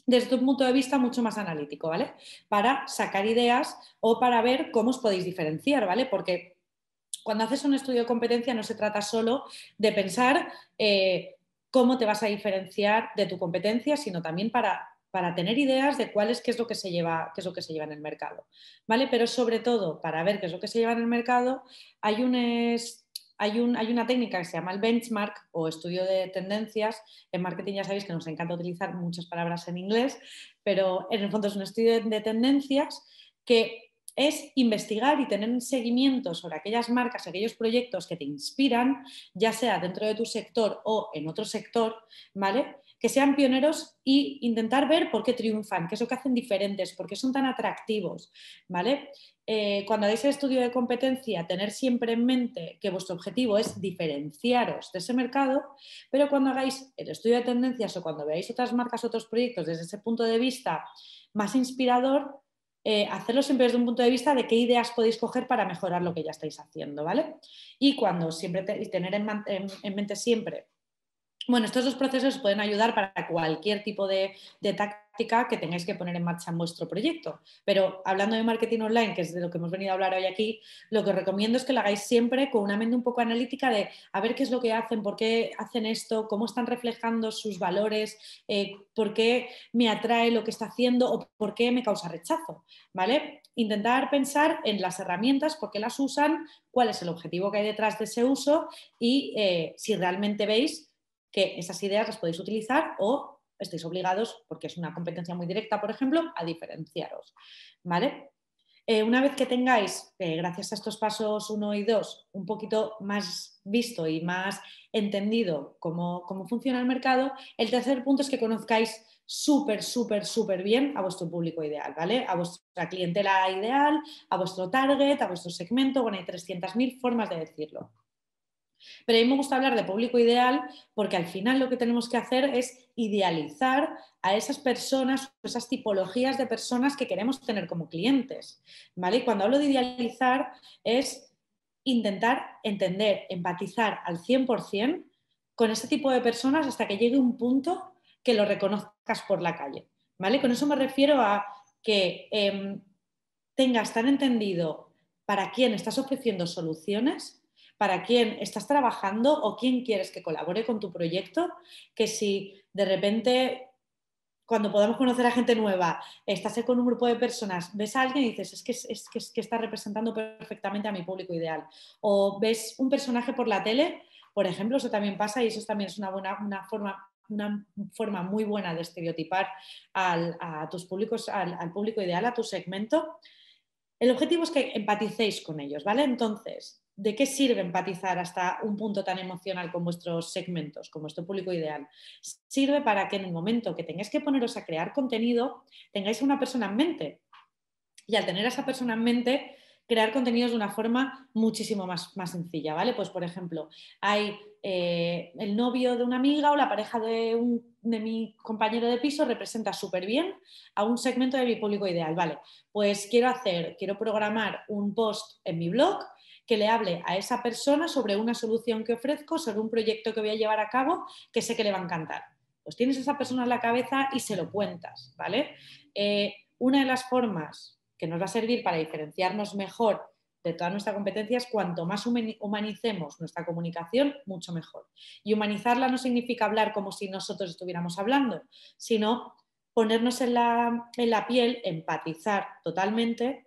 desde un punto de vista mucho más analítico, ¿vale? Para sacar ideas o para ver cómo os podéis diferenciar, ¿vale? Porque cuando haces un estudio de competencia no se trata solo de pensar eh, cómo te vas a diferenciar de tu competencia, sino también para, para tener ideas de cuál es, qué es lo que se lleva, qué es lo que se lleva en el mercado, ¿vale? Pero sobre todo, para ver qué es lo que se lleva en el mercado, hay un... Es, Hay, un, hay, una técnica que se llama el benchmark o estudio de tendencias. En marketing ya sabéis que nos encanta utilizar muchas palabras en inglés, pero en el fondo es un estudio de tendencias que es investigar y tener un seguimiento sobre aquellas marcas, aquellos proyectos que te inspiran, ya sea dentro de tu sector o en otro sector, ¿vale? Que sean pioneros e intentar ver por qué triunfan, qué es lo que hacen diferentes, por qué son tan atractivos, ¿vale? Eh, cuando hagáis el estudio de competencia, tener siempre en mente que vuestro objetivo es diferenciaros de ese mercado, pero cuando hagáis el estudio de tendencias o cuando veáis otras marcas, otros proyectos desde ese punto de vista más inspirador, eh, hacerlo siempre desde un punto de vista de qué ideas podéis coger para mejorar lo que ya estáis haciendo, ¿vale? Y cuando siempre te, tener en, en, en mente siempre. Bueno, estos dos procesos pueden ayudar para cualquier tipo de, de táctica que tengáis que poner en marcha en vuestro proyecto. Pero hablando de marketing online, que es de lo que hemos venido a hablar hoy aquí, lo que os recomiendo es que lo hagáis siempre con una mente un poco analítica de a ver qué es lo que hacen, por qué hacen esto, cómo están reflejando sus valores, eh, por qué me atrae lo que está haciendo o por qué me causa rechazo, ¿vale? Intentar pensar en las herramientas, por qué las usan, cuál es el objetivo que hay detrás de ese uso y eh, si realmente veis que esas ideas las podéis utilizar o estáis obligados, porque es una competencia muy directa, por ejemplo, a diferenciaros, ¿vale? Eh, una vez que tengáis, eh, gracias a estos pasos uno y dos, un poquito más visto y más entendido cómo, cómo funciona el mercado, el tercer punto es que conozcáis súper, súper, súper bien a vuestro público ideal, ¿vale? A vuestra clientela ideal, a vuestro target, a vuestro segmento, bueno, hay trescientas mil formas de decirlo. Pero a mí me gusta hablar de público ideal porque al final lo que tenemos que hacer es idealizar a esas personas, esas tipologías de personas que queremos tener como clientes, ¿vale? Y cuando hablo de idealizar es intentar entender, empatizar al cien por cien con ese tipo de personas hasta que llegue un punto que lo reconozcas por la calle, ¿vale? Con eso me refiero a que eh, tengas tan entendido para quién estás ofreciendo soluciones, para quién estás trabajando o quién quieres que colabore con tu proyecto, que si de repente, cuando podamos conocer a gente nueva, estás con un grupo de personas, ves a alguien y dices, es que, es, es, que, es que está representando perfectamente a mi público ideal. O ves un personaje por la tele, por ejemplo, eso también pasa y eso también es una, buena, una forma una forma muy buena de estereotipar al, a tus públicos, al, al público ideal, a tu segmento. El objetivo es que empaticéis con ellos, ¿vale? Entonces, ¿de qué sirve empatizar hasta un punto tan emocional con vuestros segmentos, con vuestro público ideal? Sirve para que en el momento que tengáis que poneros a crear contenido, tengáis a una persona en mente. Y al tener a esa persona en mente, crear contenidos de una forma muchísimo más, más sencilla, ¿vale? Pues, por ejemplo, hay eh, el novio de una amiga o la pareja de, un, de mi compañero de piso representa súper bien a un segmento de mi público ideal, ¿vale? Pues quiero hacer, quiero programar un post en mi blog que le hable a esa persona sobre una solución que ofrezco, sobre un proyecto que voy a llevar a cabo que sé que le va a encantar. Pues tienes a esa persona en la cabeza y se lo cuentas, ¿vale? Eh, una de las formas que nos va a servir para diferenciarnos mejor de toda nuestra competencia es cuanto más humanicemos nuestra comunicación, mucho mejor. Y humanizarla no significa hablar como si nosotros estuviéramos hablando, sino ponernos en la, en la piel, empatizar totalmente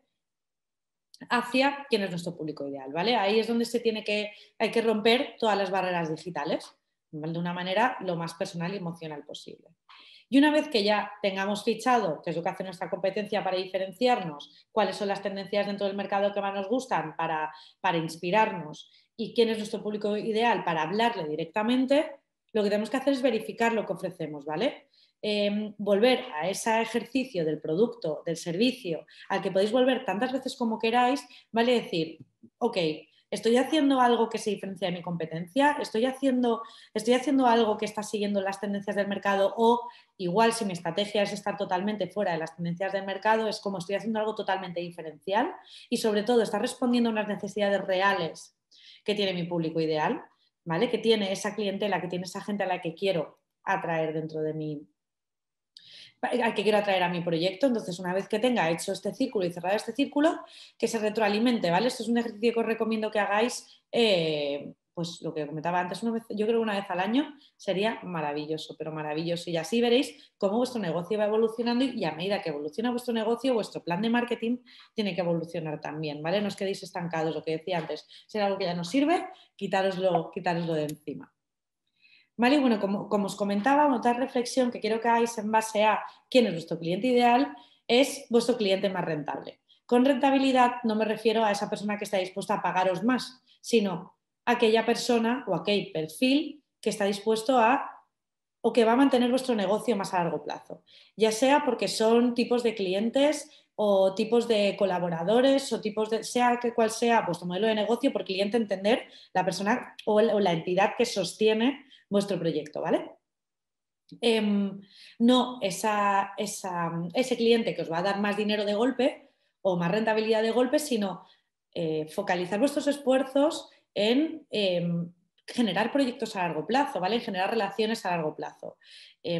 hacia quién es nuestro público ideal, ¿vale? Ahí es donde se tiene que, hay que romper todas las barreras digitales, ¿vale? De una manera lo más personal y emocional posible. Y una vez que ya tengamos fichado, que es lo que hace nuestra competencia para diferenciarnos, cuáles son las tendencias dentro del mercado que más nos gustan para, para inspirarnos y quién es nuestro público ideal para hablarle directamente, lo que tenemos que hacer es verificar lo que ofrecemos, ¿vale? Eh, volver a ese ejercicio del producto, del servicio, al que podéis volver tantas veces como queráis, ¿vale? Decir, ok, ¿estoy haciendo algo que se diferencia de mi competencia? ¿Estoy haciendo, ¿Estoy haciendo algo que está siguiendo las tendencias del mercado? O igual si mi estrategia es estar totalmente fuera de las tendencias del mercado, es como estoy haciendo algo totalmente diferencial y sobre todo está respondiendo a unas necesidades reales que tiene mi público ideal, ¿vale? Que tiene esa clientela, que tiene esa gente a la que quiero atraer dentro de mi, al que quiero atraer a mi proyecto. Entonces, una vez que tenga hecho este círculo y cerrado este círculo, que se retroalimente, ¿vale? Esto es un ejercicio que os recomiendo que hagáis, eh, pues lo que comentaba antes, una vez, yo creo que una vez al año sería maravilloso, pero maravilloso. Y así veréis cómo vuestro negocio va evolucionando y a medida que evoluciona vuestro negocio, vuestro plan de marketing tiene que evolucionar también, ¿vale? No os quedéis estancados, lo que decía antes, si era algo que ya no sirve, quitároslo, quitároslo de encima. ¿Vale? Y bueno, como, como os comentaba, otra reflexión que quiero que hagáis en base a quién es vuestro cliente ideal es vuestro cliente más rentable. Con rentabilidad no me refiero a esa persona que está dispuesta a pagaros más, sino aquella persona o aquel perfil que está dispuesto a o que va a mantener vuestro negocio más a largo plazo, ya sea porque son tipos de clientes o tipos de colaboradores o tipos de, sea que cual sea vuestro modelo de negocio, por cliente entender la persona o la entidad que sostiene vuestro proyecto, ¿vale? Eh, no esa, esa, ese cliente que os va a dar más dinero de golpe o más rentabilidad de golpe, sino eh, focalizar vuestros esfuerzos en eh, generar proyectos a largo plazo, ¿vale? En generar relaciones a largo plazo. Eh,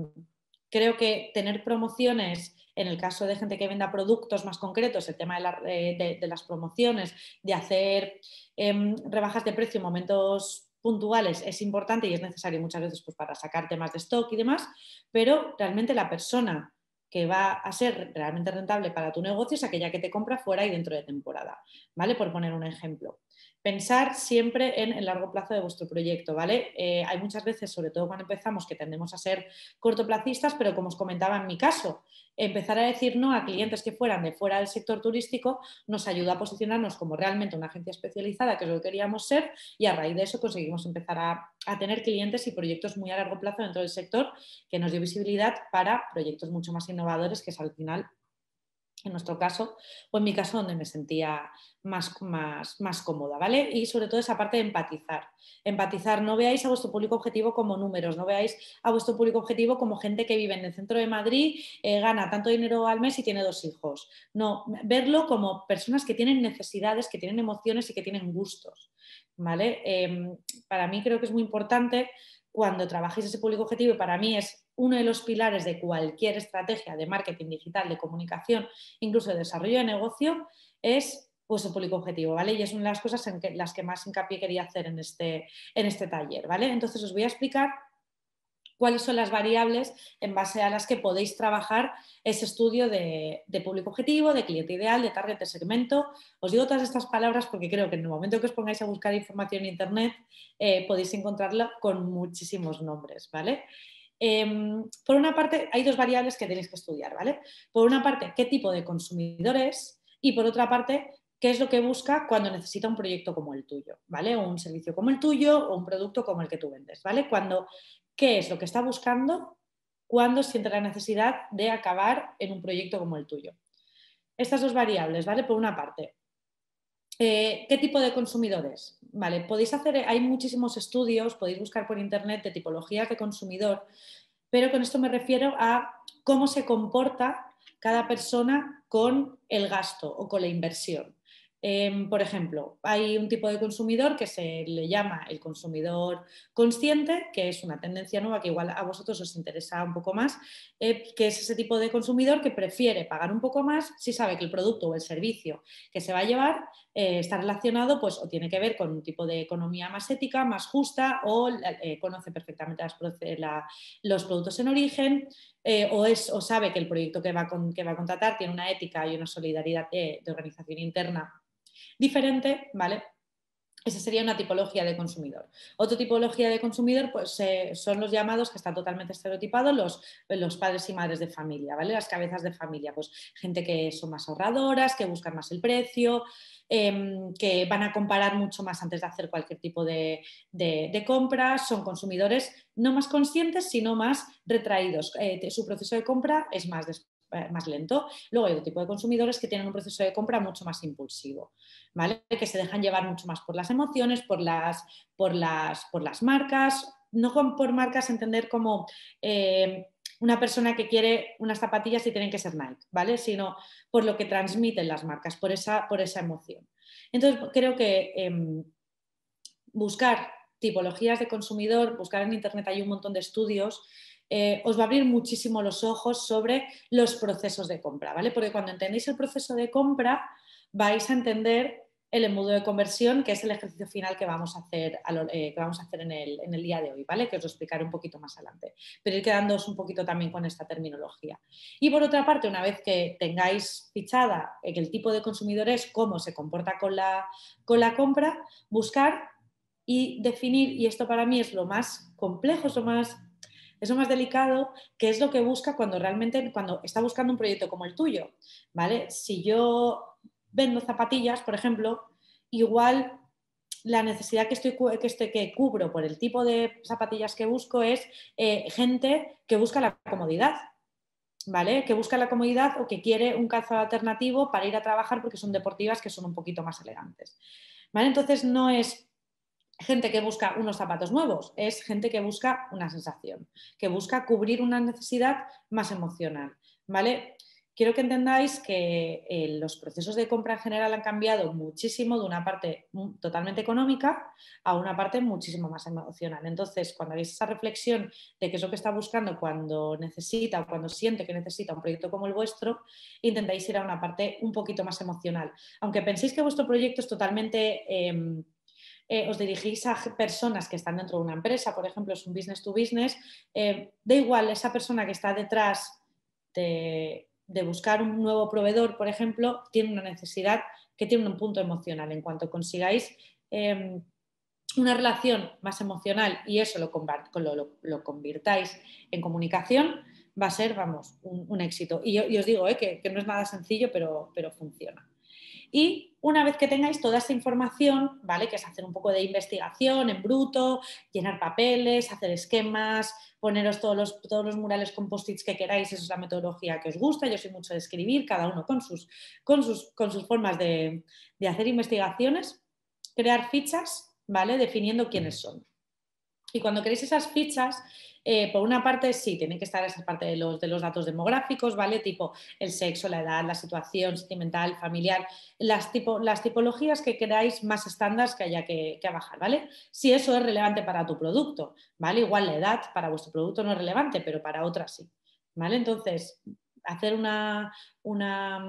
creo que tener promociones, en el caso de gente que venda productos más concretos, el tema de, la, de, de las promociones, de hacer eh, rebajas de precio en momentos puntuales es importante y es necesario muchas veces pues, para sacar temas de stock y demás, pero realmente la persona que va a ser realmente rentable para tu negocio es aquella que te compra fuera y dentro de temporada, ¿vale? Por poner un ejemplo. Pensar siempre en el largo plazo de vuestro proyecto, ¿vale? Eh, hay muchas veces, sobre todo cuando empezamos, que tendemos a ser cortoplacistas, pero como os comentaba en mi caso, empezar a decir no a clientes que fueran de fuera del sector turístico nos ayuda a posicionarnos como realmente una agencia especializada, que es lo que queríamos ser, y a raíz de eso conseguimos empezar a, a tener clientes y proyectos muy a largo plazo dentro del sector que nos dio visibilidad para proyectos mucho más innovadores, que es al final, en nuestro caso, o en mi caso, donde me sentía más, más, más cómoda, ¿vale? Y sobre todo esa parte de empatizar. Empatizar, no veáis a vuestro público objetivo como números, no veáis a vuestro público objetivo como gente que vive en el centro de Madrid, eh, gana tanto dinero al mes y tiene dos hijos. No, verlo como personas que tienen necesidades, que tienen emociones y que tienen gustos, ¿vale? Eh, para mí creo que es muy importante cuando trabajéis ese público objetivo, y para mí es uno de los pilares de cualquier estrategia de marketing digital, de comunicación, incluso de desarrollo de negocio, es vuestro público objetivo, ¿vale? Y es una de las cosas en que, las que más hincapié quería hacer en este, en este taller, ¿vale? Entonces os voy a explicar cuáles son las variables en base a las que podéis trabajar ese estudio de, de público objetivo, de cliente ideal, de target, de segmento. Os digo todas estas palabras porque creo que en el momento que os pongáis a buscar información en internet eh, podéis encontrarla con muchísimos nombres, ¿vale? Eh, por una parte, hay dos variables que tenéis que estudiar, ¿vale? Por una parte, qué tipo de consumidor es, y por otra parte, qué es lo que busca cuando necesita un proyecto como el tuyo, ¿vale? O un servicio como el tuyo o un producto como el que tú vendes, ¿vale? Cuando, ¿qué es lo que está buscando cuando siente la necesidad de acabar en un proyecto como el tuyo? Estas dos variables, ¿vale? Por una parte, Eh, ¿qué tipo de consumidores? Vale, podéis hacer, hay muchísimos estudios, podéis buscar por internet de tipologías de consumidor, pero con esto me refiero a cómo se comporta cada persona con el gasto o con la inversión. Eh, por ejemplo, hay un tipo de consumidor que se le llama el consumidor consciente, que es una tendencia nueva que igual a vosotros os interesa un poco más, eh, que es ese tipo de consumidor que prefiere pagar un poco más si sabe que el producto o el servicio que se va a llevar eh, está relacionado pues, o tiene que ver con un tipo de economía más ética, más justa, o eh, conoce perfectamente las, la, los productos en origen, eh, o, es, o sabe que el proyecto que va, a, con, que va a contratar tiene una ética y una solidaridad de, de organización interna diferente, ¿vale? Esa sería una tipología de consumidor. Otra tipología de consumidor pues, eh, son los llamados, que están totalmente estereotipados, los, los padres y madres de familia, ¿vale? Las cabezas de familia, pues gente que son más ahorradoras, que buscan más el precio, eh, que van a comparar mucho más antes de hacer cualquier tipo de, de, de compras. Son consumidores no más conscientes, sino más retraídos. Eh, su proceso de compra es más despacio, más lento. Luego hay otro tipo de consumidores que tienen un proceso de compra mucho más impulsivo, ¿vale? Que se dejan llevar mucho más por las emociones, por las, por las, por las marcas, no por marcas entender como eh, una persona que quiere unas zapatillas y tienen que ser Nike, ¿vale? Sino por lo que transmiten las marcas, por esa, por esa emoción. Entonces creo que eh, buscar tipologías de consumidor, buscar en internet hay un montón de estudios eh, os va a abrir muchísimo los ojos sobre los procesos de compra, ¿vale? Porque cuando entendéis el proceso de compra vais a entender el embudo de conversión, que es el ejercicio final que vamos a hacer, a lo, eh, que vamos a hacer en, el, en el día de hoy, ¿vale? Que os lo explicaré un poquito más adelante, pero ir quedándoos un poquito también con esta terminología. Y por otra parte, una vez que tengáis fichada el tipo de consumidor es, cómo se comporta con la, con la compra, buscar y definir, y esto para mí es lo más complejo, es lo más, es lo más delicado, que es lo que busca cuando realmente, cuando está buscando un proyecto como el tuyo, ¿vale? Si yo vendo zapatillas, por ejemplo, igual la necesidad que, estoy, que, estoy, que cubro por el tipo de zapatillas que busco es eh, gente que busca la comodidad, ¿vale? Que busca la comodidad o que quiere un calzado alternativo para ir a trabajar porque son deportivas que son un poquito más elegantes, ¿vale? Entonces no es gente que busca unos zapatos nuevos, es gente que busca una sensación, que busca cubrir una necesidad más emocional, ¿vale? Quiero que entendáis que eh, los procesos de compra en general han cambiado muchísimo de una parte totalmente económica a una parte muchísimo más emocional. Entonces, cuando hagáis esa reflexión de qué es lo que está buscando cuando necesita o cuando siente que necesita un proyecto como el vuestro, intentáis ir a una parte un poquito más emocional. Aunque penséis que vuestro proyecto es totalmente... Eh, Eh, os dirigís a personas que están dentro de una empresa, por ejemplo, es un business to business, eh, da igual esa persona que está detrás de, de buscar un nuevo proveedor, por ejemplo, tiene una necesidad que tiene un punto emocional. En cuanto consigáis eh, una relación más emocional y eso lo, lo, lo, lo convirtáis en comunicación, va a ser, vamos, un, un éxito. Y, yo, y os digo eh, que, que no es nada sencillo, pero, pero funciona. Y una vez que tengáis toda esta información, ¿vale? Que es hacer un poco de investigación en bruto, llenar papeles, hacer esquemas, poneros todos los, todos los murales con post-its que queráis, esa es la metodología que os gusta, yo soy mucho de escribir, cada uno con sus, con sus, con sus formas de, de hacer investigaciones, crear fichas, ¿vale? Definiendo quiénes son. Y cuando queréis esas fichas, eh, por una parte sí, tienen que estar esa parte de los, de los datos demográficos, ¿vale? Tipo el sexo, la edad, la situación sentimental, familiar, las, tipo, las tipologías que queráis más estándares que haya que, que bajar, ¿vale? Si eso es relevante para tu producto, ¿vale? Igual la edad para vuestro producto no es relevante, pero para otras sí, ¿vale? Entonces, hacer una... una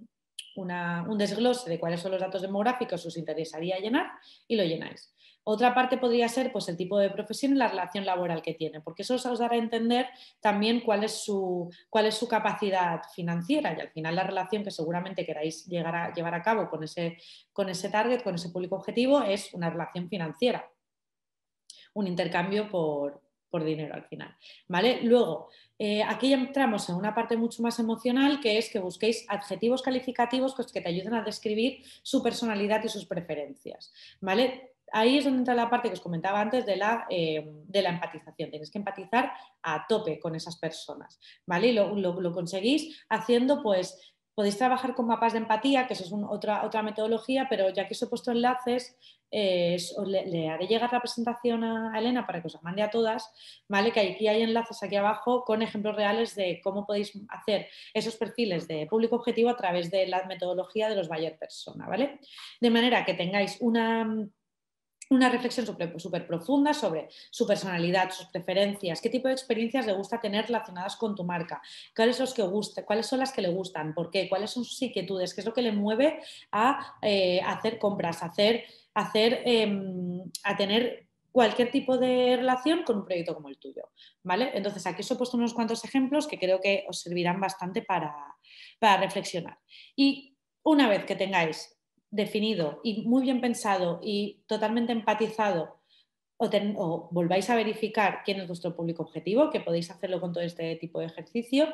Una, un desglose de cuáles son los datos demográficos os interesaría llenar y lo llenáis. Otra parte podría ser pues, el tipo de profesión y la relación laboral que tiene, porque eso os dará a entender también cuál es su, cuál es su capacidad financiera y al final la relación que seguramente queráis llegar a, llevar a cabo con ese, con ese target, con ese público objetivo, es una relación financiera, un intercambio por, por dinero al final, ¿vale? Luego, eh, aquí entramos en una parte mucho más emocional, que es que busquéis adjetivos calificativos que te ayuden a describir su personalidad y sus preferencias, ¿vale? Ahí es donde entra la parte que os comentaba antes de la, eh, de la empatización. Tenéis que empatizar a tope con esas personas, ¿vale? Y lo, lo, lo conseguís haciendo, pues, podéis trabajar con mapas de empatía, que eso es un, otra, otra metodología, pero ya que os he puesto enlaces, eh, le, le haré llegar la presentación a Elena para que os la mande a todas, ¿vale? Que aquí hay enlaces aquí abajo con ejemplos reales de cómo podéis hacer esos perfiles de público objetivo a través de la metodología de los buyer persona, ¿vale? De manera que tengáis una... una reflexión súper super profunda sobre su personalidad, sus preferencias, qué tipo de experiencias le gusta tener relacionadas con tu marca, cuáles son, los que gusta, cuáles son las que le gustan, por qué, cuáles son sus inquietudes, qué es lo que le mueve a eh, hacer compras, a, hacer, a, hacer, eh, a tener cualquier tipo de relación con un proyecto como el tuyo, ¿vale? Entonces aquí os he puesto unos cuantos ejemplos que creo que os servirán bastante para, para reflexionar. Y una vez que tengáis definido y muy bien pensado y totalmente empatizado o, ten, o volváis a verificar quién es vuestro público objetivo, que podéis hacerlo con todo este tipo de ejercicio,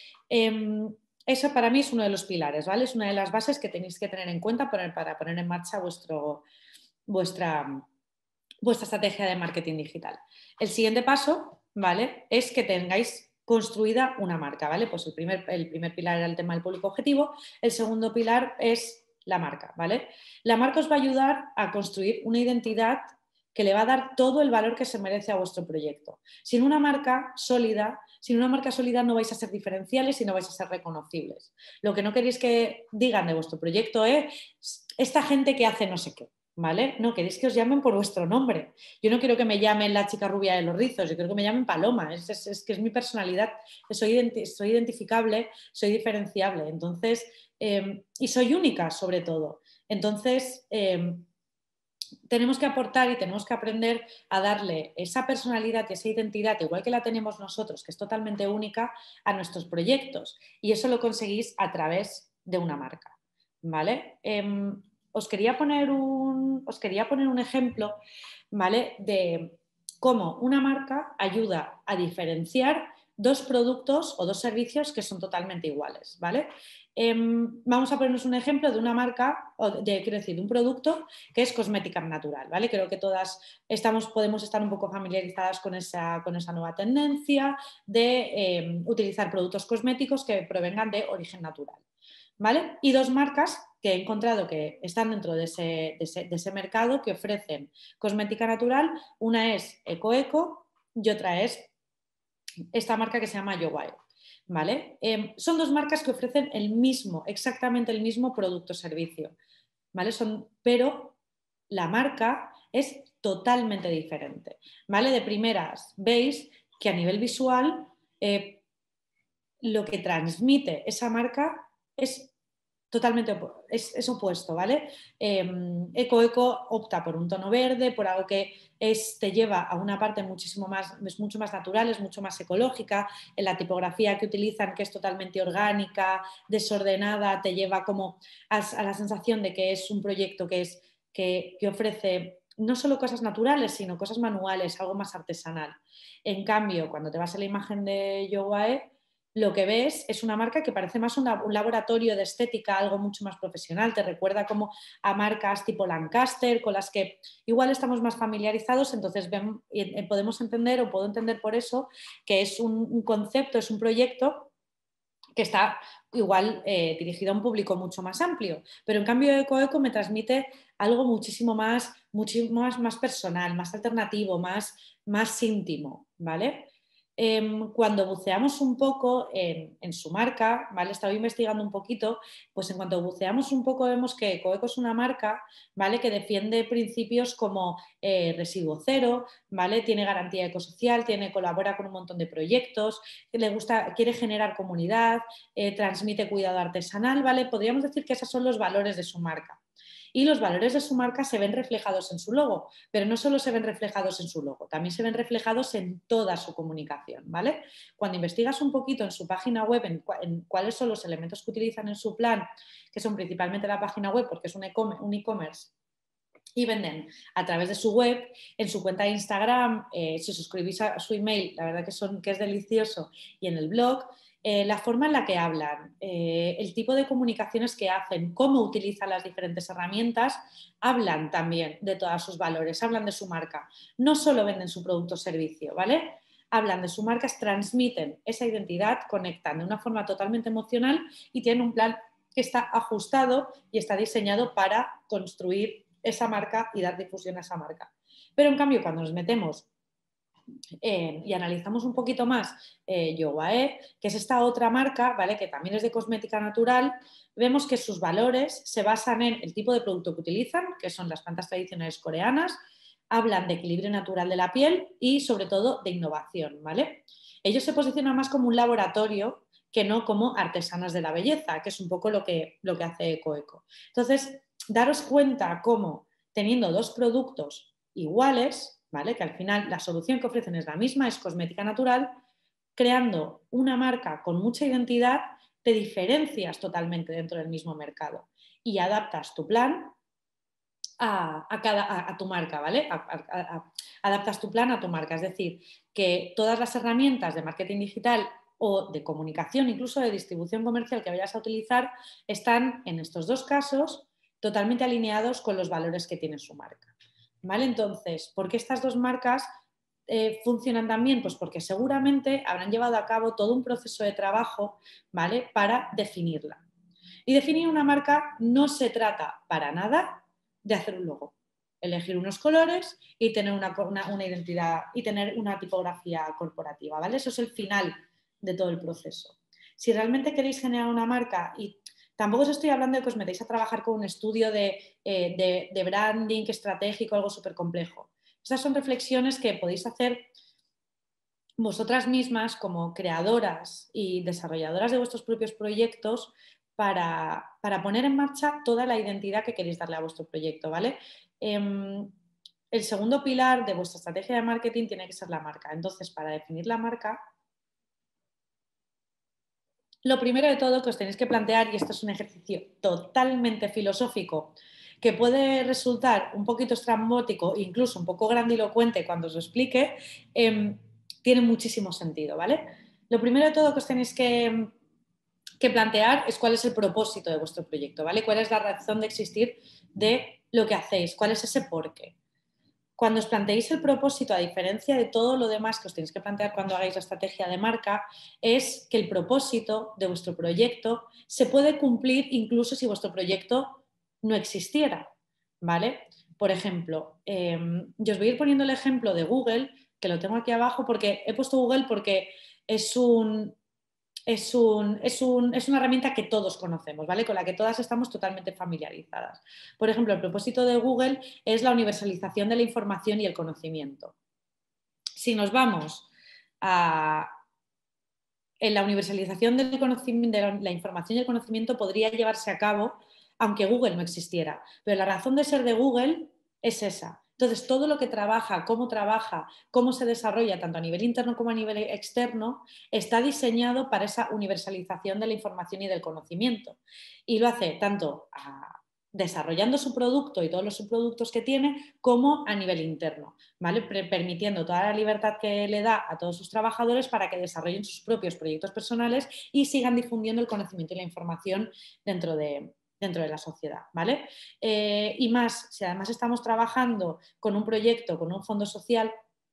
eh, eso para mí es uno de los pilares, ¿vale? Es una de las bases que tenéis que tener en cuenta para, para poner en marcha vuestro, vuestra, vuestra estrategia de marketing digital. El siguiente paso, ¿vale? Es que tengáis construida una marca, ¿vale? Pues el primer, el primer pilar era el tema del público objetivo, el segundo pilar es la marca, ¿vale? La marca os va a ayudar a construir una identidad que le va a dar todo el valor que se merece a vuestro proyecto. Sin una marca sólida, sin una marca sólida no vais a ser diferenciales y no vais a ser reconocibles. Lo que no queréis que digan de vuestro proyecto es esta gente que hace no sé qué, ¿vale? No, queréis que os llamen por vuestro nombre. Yo no quiero que me llamen la chica rubia de los rizos, yo quiero que me llamen Paloma, es, es, es que es mi personalidad, soy, identi soy identificable, soy diferenciable, entonces, eh, y soy única sobre todo. Entonces, eh, tenemos que aportar y tenemos que aprender a darle esa personalidad y esa identidad, igual que la tenemos nosotros, que es totalmente única, a nuestros proyectos. Y eso lo conseguís a través de una marca, ¿vale? Eh, os, quería poner un, os quería poner un ejemplo, ¿vale? De cómo una marca ayuda a diferenciar dos productos o dos servicios que son totalmente iguales, ¿vale? Eh, vamos a ponernos un ejemplo de una marca, o de, quiero decir, de un producto que es cosmética natural, ¿vale? Creo que todas estamos, podemos estar un poco familiarizadas con esa, con esa nueva tendencia de eh, utilizar productos cosméticos que provengan de origen natural, ¿vale? Y dos marcas que he encontrado que están dentro de ese, de ese, de ese mercado que ofrecen cosmética natural, una es EcoEco y otra es esta marca que se llama YoWire, ¿vale? Eh, son dos marcas que ofrecen el mismo, exactamente el mismo producto o servicio, ¿vale? Son, pero la marca es totalmente diferente, ¿vale? De primeras veis que a nivel visual eh, lo que transmite esa marca es totalmente opu es, es opuesto, ¿vale? Eh, EcoEco opta por un tono verde, por algo que es, te lleva a una parte muchísimo más, es mucho más natural, es mucho más ecológica, en la tipografía que utilizan, que es totalmente orgánica, desordenada, te lleva como a, a la sensación de que es un proyecto que, es, que, que ofrece no solo cosas naturales, sino cosas manuales, algo más artesanal. En cambio, cuando te vas a la imagen de YoWire, lo que ves es una marca que parece más una, un laboratorio de estética, algo mucho más profesional, te recuerda como a marcas tipo Lancaster, con las que igual estamos más familiarizados, entonces ven, podemos entender o puedo entender por eso que es un, un concepto, es un proyecto que está igual eh, dirigido a un público mucho más amplio, pero en cambio EcoEco me transmite algo muchísimo más, muchísimo más, más personal, más alternativo, más, más íntimo, ¿vale? Eh, cuando buceamos un poco en, en su marca, ¿vale? Estaba investigando un poquito, pues en cuanto buceamos un poco vemos que EcoEco es una marca, ¿vale? Que defiende principios como eh, residuo cero, ¿vale? Tiene garantía ecosocial, tiene, colabora con un montón de proyectos, le gusta, quiere generar comunidad, eh, transmite cuidado artesanal, ¿vale? Podríamos decir que esos son los valores de su marca. Y los valores de su marca se ven reflejados en su logo, pero no solo se ven reflejados en su logo, también se ven reflejados en toda su comunicación, ¿vale? Cuando investigas un poquito en su página web, en, cu en cuáles son los elementos que utilizan en su plan, que son principalmente la página web, porque es un e-commerce, y venden a través de su web, en su cuenta de Instagram, eh, si suscribís a su email, la verdad que, son, que es delicioso, y en el blog, eh, la forma en la que hablan, eh, el tipo de comunicaciones que hacen, cómo utilizan las diferentes herramientas, hablan también de todos sus valores, hablan de su marca. No solo venden su producto o servicio, ¿vale? Hablan de su marca, transmiten esa identidad, conectan de una forma totalmente emocional y tienen un plan que está ajustado y está diseñado para construir esa marca y dar difusión a esa marca. Pero en cambio, cuando nos metemos eh, y analizamos un poquito más eh, YoWire, que es esta otra marca, ¿vale? Que también es de cosmética natural, vemos que sus valores se basan en el tipo de producto que utilizan, que son las plantas tradicionales coreanas, hablan de equilibrio natural de la piel y sobre todo de innovación, ¿vale? Ellos se posicionan más como un laboratorio que no como artesanas de la belleza, que es un poco lo que, lo que hace EcoEco. Entonces, daros cuenta cómo teniendo dos productos iguales, ¿vale? Que al final la solución que ofrecen es la misma, es cosmética natural, creando una marca con mucha identidad, te diferencias totalmente dentro del mismo mercado y adaptas tu plan a, a, cada, a, a tu marca, ¿vale? A, a, adaptas tu plan a tu marca, es decir, que todas las herramientas de marketing digital o de comunicación, incluso de distribución comercial que vayas a utilizar, están en estos dos casos totalmente alineados con los valores que tiene su marca, ¿vale? Entonces, ¿por qué estas dos marcas eh, funcionan tan bien? Pues porque seguramente habrán llevado a cabo todo un proceso de trabajo, ¿vale? Para definirla. Y definir una marca no se trata para nada de hacer un logo, elegir unos colores y tener una, una, una identidad y tener una tipografía corporativa, ¿vale? Eso es el final de todo el proceso. Si realmente queréis generar una marca y Tampoco os estoy hablando de que os metáis a trabajar con un estudio de, eh, de, de branding estratégico, algo súper complejo. Estas son reflexiones que podéis hacer vosotras mismas como creadoras y desarrolladoras de vuestros propios proyectos para, para poner en marcha toda la identidad que queréis darle a vuestro proyecto, ¿vale? Eh, el segundo pilar de vuestra estrategia de marketing tiene que ser la marca. Entonces, para definir la marca, lo primero de todo que os tenéis que plantear, y esto es un ejercicio totalmente filosófico, que puede resultar un poquito estrambótico, incluso un poco grandilocuente cuando os lo explique, eh, tiene muchísimo sentido, ¿vale? Lo primero de todo que os tenéis que, que plantear es cuál es el propósito de vuestro proyecto, ¿vale? Cuál es la razón de existir de lo que hacéis, cuál es ese porqué. Cuando os planteéis el propósito, a diferencia de todo lo demás que os tenéis que plantear cuando hagáis la estrategia de marca, es que el propósito de vuestro proyecto se puede cumplir incluso si vuestro proyecto no existiera, ¿vale? Por ejemplo, eh, yo os voy a ir poniendo el ejemplo de Google, que lo tengo aquí abajo porque he puesto Google porque es un... Es, un, es, un, es una herramienta que todos conocemos, ¿vale? Con la que todas estamos totalmente familiarizadas. Por ejemplo, el propósito de Google es la universalización de la información y el conocimiento. Si nos vamos a... En la universalización del conocimiento, de la información y el conocimiento podría llevarse a cabo aunque Google no existiera. Pero la razón de ser de Google es esa. Entonces, todo lo que trabaja, cómo trabaja, cómo se desarrolla, tanto a nivel interno como a nivel externo, está diseñado para esa universalización de la información y del conocimiento. Y lo hace tanto a, desarrollando su producto y todos los subproductos que tiene, como a nivel interno, ¿vale? Permitiendo toda la libertad que le da a todos sus trabajadores para que desarrollen sus propios proyectos personales y sigan difundiendo el conocimiento y la información dentro de... dentro de la sociedad, ¿vale? Eh, y más, si además estamos trabajando con un proyecto, con un fondo social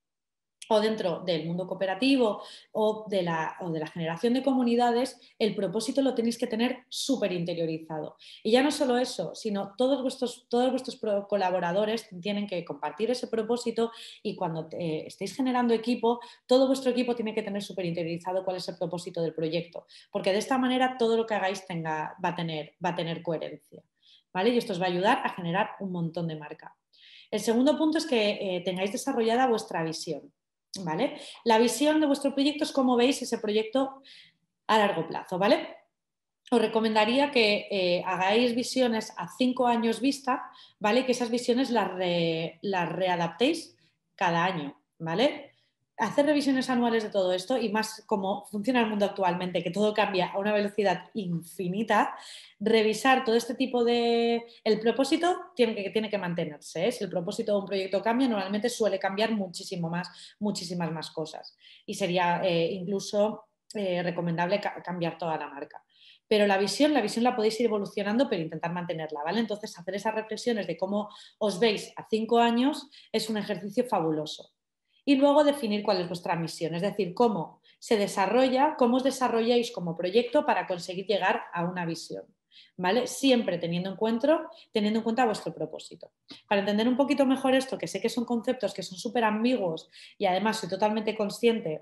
o dentro del mundo cooperativo o de, la, o de la generación de comunidades, el propósito lo tenéis que tener súper interiorizado. Y ya no solo eso, sino todos vuestros, todos vuestros colaboradores tienen que compartir ese propósito y cuando te, estéis generando equipo, todo vuestro equipo tiene que tener súper interiorizado cuál es el propósito del proyecto, porque de esta manera todo lo que hagáis tenga, va, a tener, va a tener coherencia, ¿vale? Y esto os va a ayudar a generar un montón de marca. El segundo punto es que eh, tengáis desarrollada vuestra visión. ¿Vale? La visión de vuestro proyecto es cómo veis ese proyecto a largo plazo, ¿vale? Os recomendaría que eh, hagáis visiones a cinco años vista, ¿vale? Que esas visiones las, re, las readaptéis cada año, ¿vale? Hacer revisiones anuales de todo esto y más como funciona el mundo actualmente, que todo cambia a una velocidad infinita, revisar todo este tipo de... El propósito tiene que, tiene que mantenerse, ¿eh? Si el propósito de un proyecto cambia, normalmente suele cambiar muchísimo más, muchísimas más cosas y sería eh, incluso eh, recomendable ca cambiar toda la marca. Pero la visión, la visión la podéis ir evolucionando, pero intentar mantenerla, ¿vale? Entonces, hacer esas reflexiones de cómo os veis a cinco años es un ejercicio fabuloso. Y luego definir cuál es vuestra misión, es decir, cómo se desarrolla, cómo os desarrolláis como proyecto para conseguir llegar a una visión, ¿vale? Siempre teniendo en cuenta, teniendo en cuenta vuestro propósito. Para entender un poquito mejor esto, que sé que son conceptos que son súper ambiguos y además soy totalmente consciente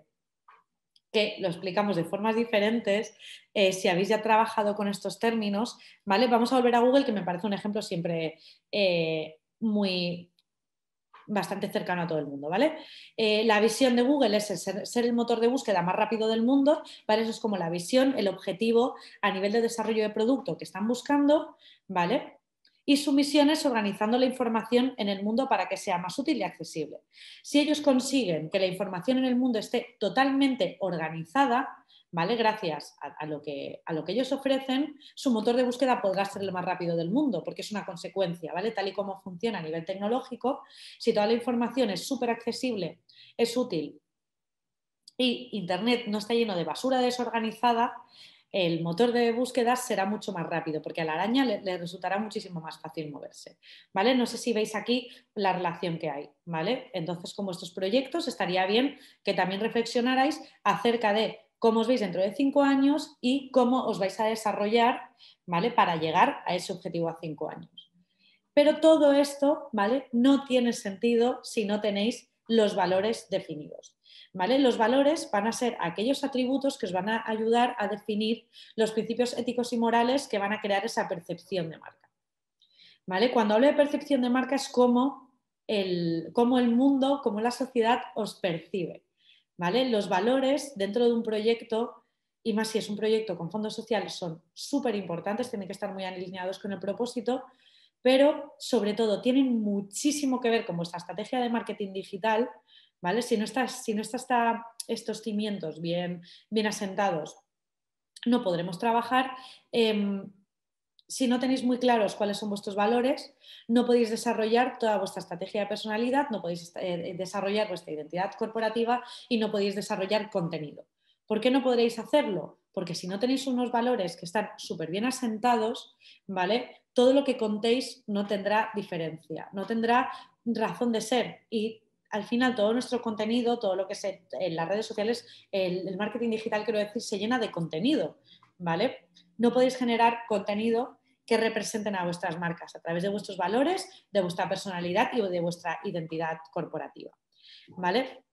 que lo explicamos de formas diferentes, eh, si habéis ya trabajado con estos términos, ¿vale? Vamos a volver a Google, que me parece un ejemplo siempre eh, muy... bastante cercano a todo el mundo, ¿vale? Eh, la visión de Google es el ser, ser el motor de búsqueda más rápido del mundo, ¿vale? Eso es como la visión, el objetivo a nivel de desarrollo de producto que están buscando, ¿vale? Y su misión es organizando la información en el mundo para que sea más útil y accesible. Si ellos consiguen que la información en el mundo esté totalmente organizada, ¿vale? Gracias a, a, lo que, a lo que ellos ofrecen, su motor de búsqueda podrá ser el más rápido del mundo, porque es una consecuencia, ¿vale? Tal y como funciona a nivel tecnológico, si toda la información es súper accesible, es útil y Internet no está lleno de basura desorganizada, el motor de búsqueda será mucho más rápido, porque a la araña le, le resultará muchísimo más fácil moverse, ¿vale? No sé si veis aquí la relación que hay, ¿vale? Entonces, con vuestros proyectos estaría bien que también reflexionarais acerca de cómo os veis dentro de cinco años y cómo os vais a desarrollar, ¿vale? Para llegar a ese objetivo a cinco años. Pero todo esto, ¿vale? No tiene sentido si no tenéis los valores definidos. ¿Vale? Los valores van a ser aquellos atributos que os van a ayudar a definir los principios éticos y morales que van a crear esa percepción de marca. ¿Vale? Cuando hablo de percepción de marca es cómo el, cómo el mundo, cómo la sociedad os percibe. ¿Vale? Los valores dentro de un proyecto, y más si es un proyecto con fondos sociales, son súper importantes, tienen que estar muy alineados con el propósito, pero sobre todo tienen muchísimo que ver con vuestra estrategia de marketing digital. ¿Vale? Si no está, si no está estos cimientos bien, bien asentados, no podremos trabajar. Eh, si no tenéis muy claros cuáles son vuestros valores, no podéis desarrollar toda vuestra estrategia de personalidad, no podéis eh, desarrollar vuestra identidad corporativa y no podéis desarrollar contenido. ¿Por qué no podréis hacerlo? Porque si no tenéis unos valores que están súper bien asentados, ¿vale? Todo lo que contéis no tendrá diferencia, no tendrá razón de ser. Y al final todo nuestro contenido, todo lo que es en las redes sociales, el, el marketing digital, quiero decir, se llena de contenido, ¿vale? No podéis generar contenido que representen a vuestras marcas a través de vuestros valores, de vuestra personalidad y de vuestra identidad corporativa, ¿vale?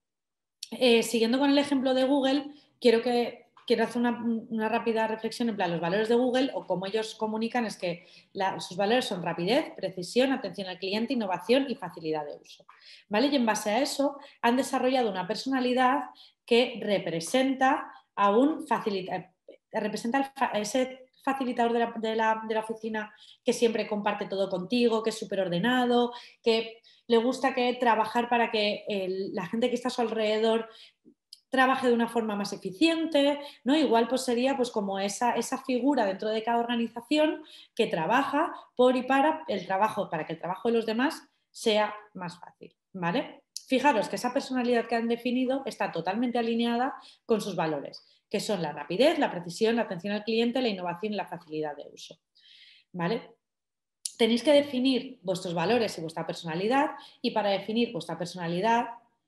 Eh, siguiendo con el ejemplo de Google, quiero que quiero hacer una, una rápida reflexión en plan, los valores de Google o cómo ellos comunican es que la, sus valores son rapidez, precisión, atención al cliente, innovación y facilidad de uso, ¿vale? Y en base a eso han desarrollado una personalidad que representa a un facilitador, representa a ese facilitador de la, de, la, de la oficina que siempre comparte todo contigo, que es súper ordenado, que le gusta que trabajar para que el, la gente que está a su alrededor trabaje de una forma más eficiente, ¿no? Igual pues sería pues como esa, esa figura dentro de cada organización que trabaja por y para el trabajo, para que el trabajo de los demás sea más fácil, ¿vale? Fijaros que esa personalidad que han definido está totalmente alineada con sus valores, que son la rapidez, la precisión, la atención al cliente, la innovación y la facilidad de uso, ¿vale? Tenéis que definir vuestros valores y vuestra personalidad, y para definir vuestra personalidad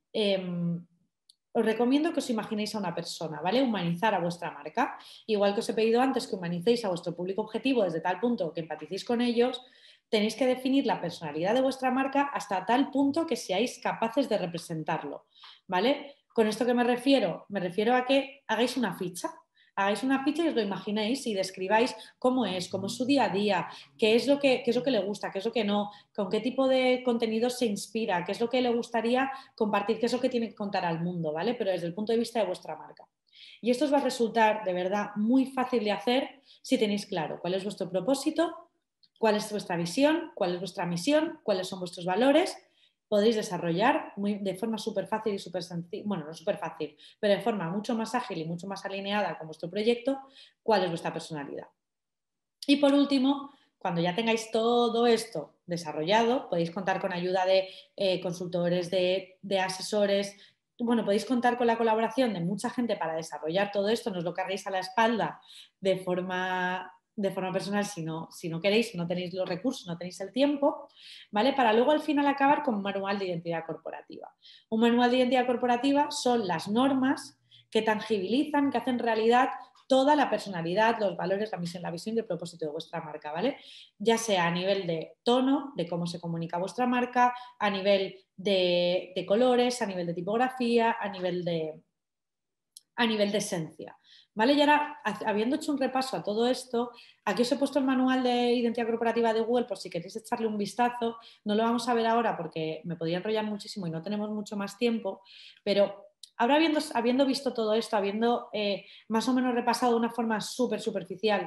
eh, os recomiendo que os imaginéis a una persona, ¿vale? Humanizar a vuestra marca. Igual que os he pedido antes que humanicéis a vuestro público objetivo desde tal punto que empaticéis con ellos, tenéis que definir la personalidad de vuestra marca hasta tal punto que seáis capaces de representarlo, ¿vale? ¿Con esto qué me refiero? Me refiero a que hagáis una ficha. Hagáis una ficha y os lo imaginéis y describáis cómo es, cómo es su día a día, qué es lo que, qué es lo que le gusta, qué es lo que no, con qué tipo de contenido se inspira, qué es lo que le gustaría compartir, qué es lo que tiene que contar al mundo, ¿vale? Pero desde el punto de vista de vuestra marca. Y esto os va a resultar de verdad muy fácil de hacer si tenéis claro cuál es vuestro propósito, cuál es vuestra visión, cuál es vuestra misión, cuáles son vuestros valores. Podéis desarrollar muy, de forma súper fácil y súper sencilla, bueno, no súper fácil, pero de forma mucho más ágil y mucho más alineada con vuestro proyecto, cuál es vuestra personalidad. Y por último, cuando ya tengáis todo esto desarrollado, podéis contar con ayuda de eh, consultores, de, de asesores. Bueno, podéis contar con la colaboración de mucha gente para desarrollar todo esto, no os lo carguéis a la espalda de forma... de forma personal si no, si no queréis, si no tenéis los recursos, no tenéis el tiempo, ¿vale? Para luego al final acabar con un manual de identidad corporativa. Un manual de identidad corporativa son las normas que tangibilizan, que hacen realidad toda la personalidad, los valores, la misión, la visión y el propósito de vuestra marca, ¿vale? Ya sea a nivel de tono, de cómo se comunica vuestra marca, a nivel de, de colores, a nivel de tipografía, a nivel de, a nivel de esencia. ¿Vale? Y ahora, habiendo hecho un repaso a todo esto, aquí os he puesto el manual de identidad corporativa de Google por si queréis echarle un vistazo. No lo vamos a ver ahora porque me podría enrollar muchísimo y no tenemos mucho más tiempo, pero ahora habiendo, habiendo visto todo esto, habiendo eh, más o menos repasado de una forma súper superficial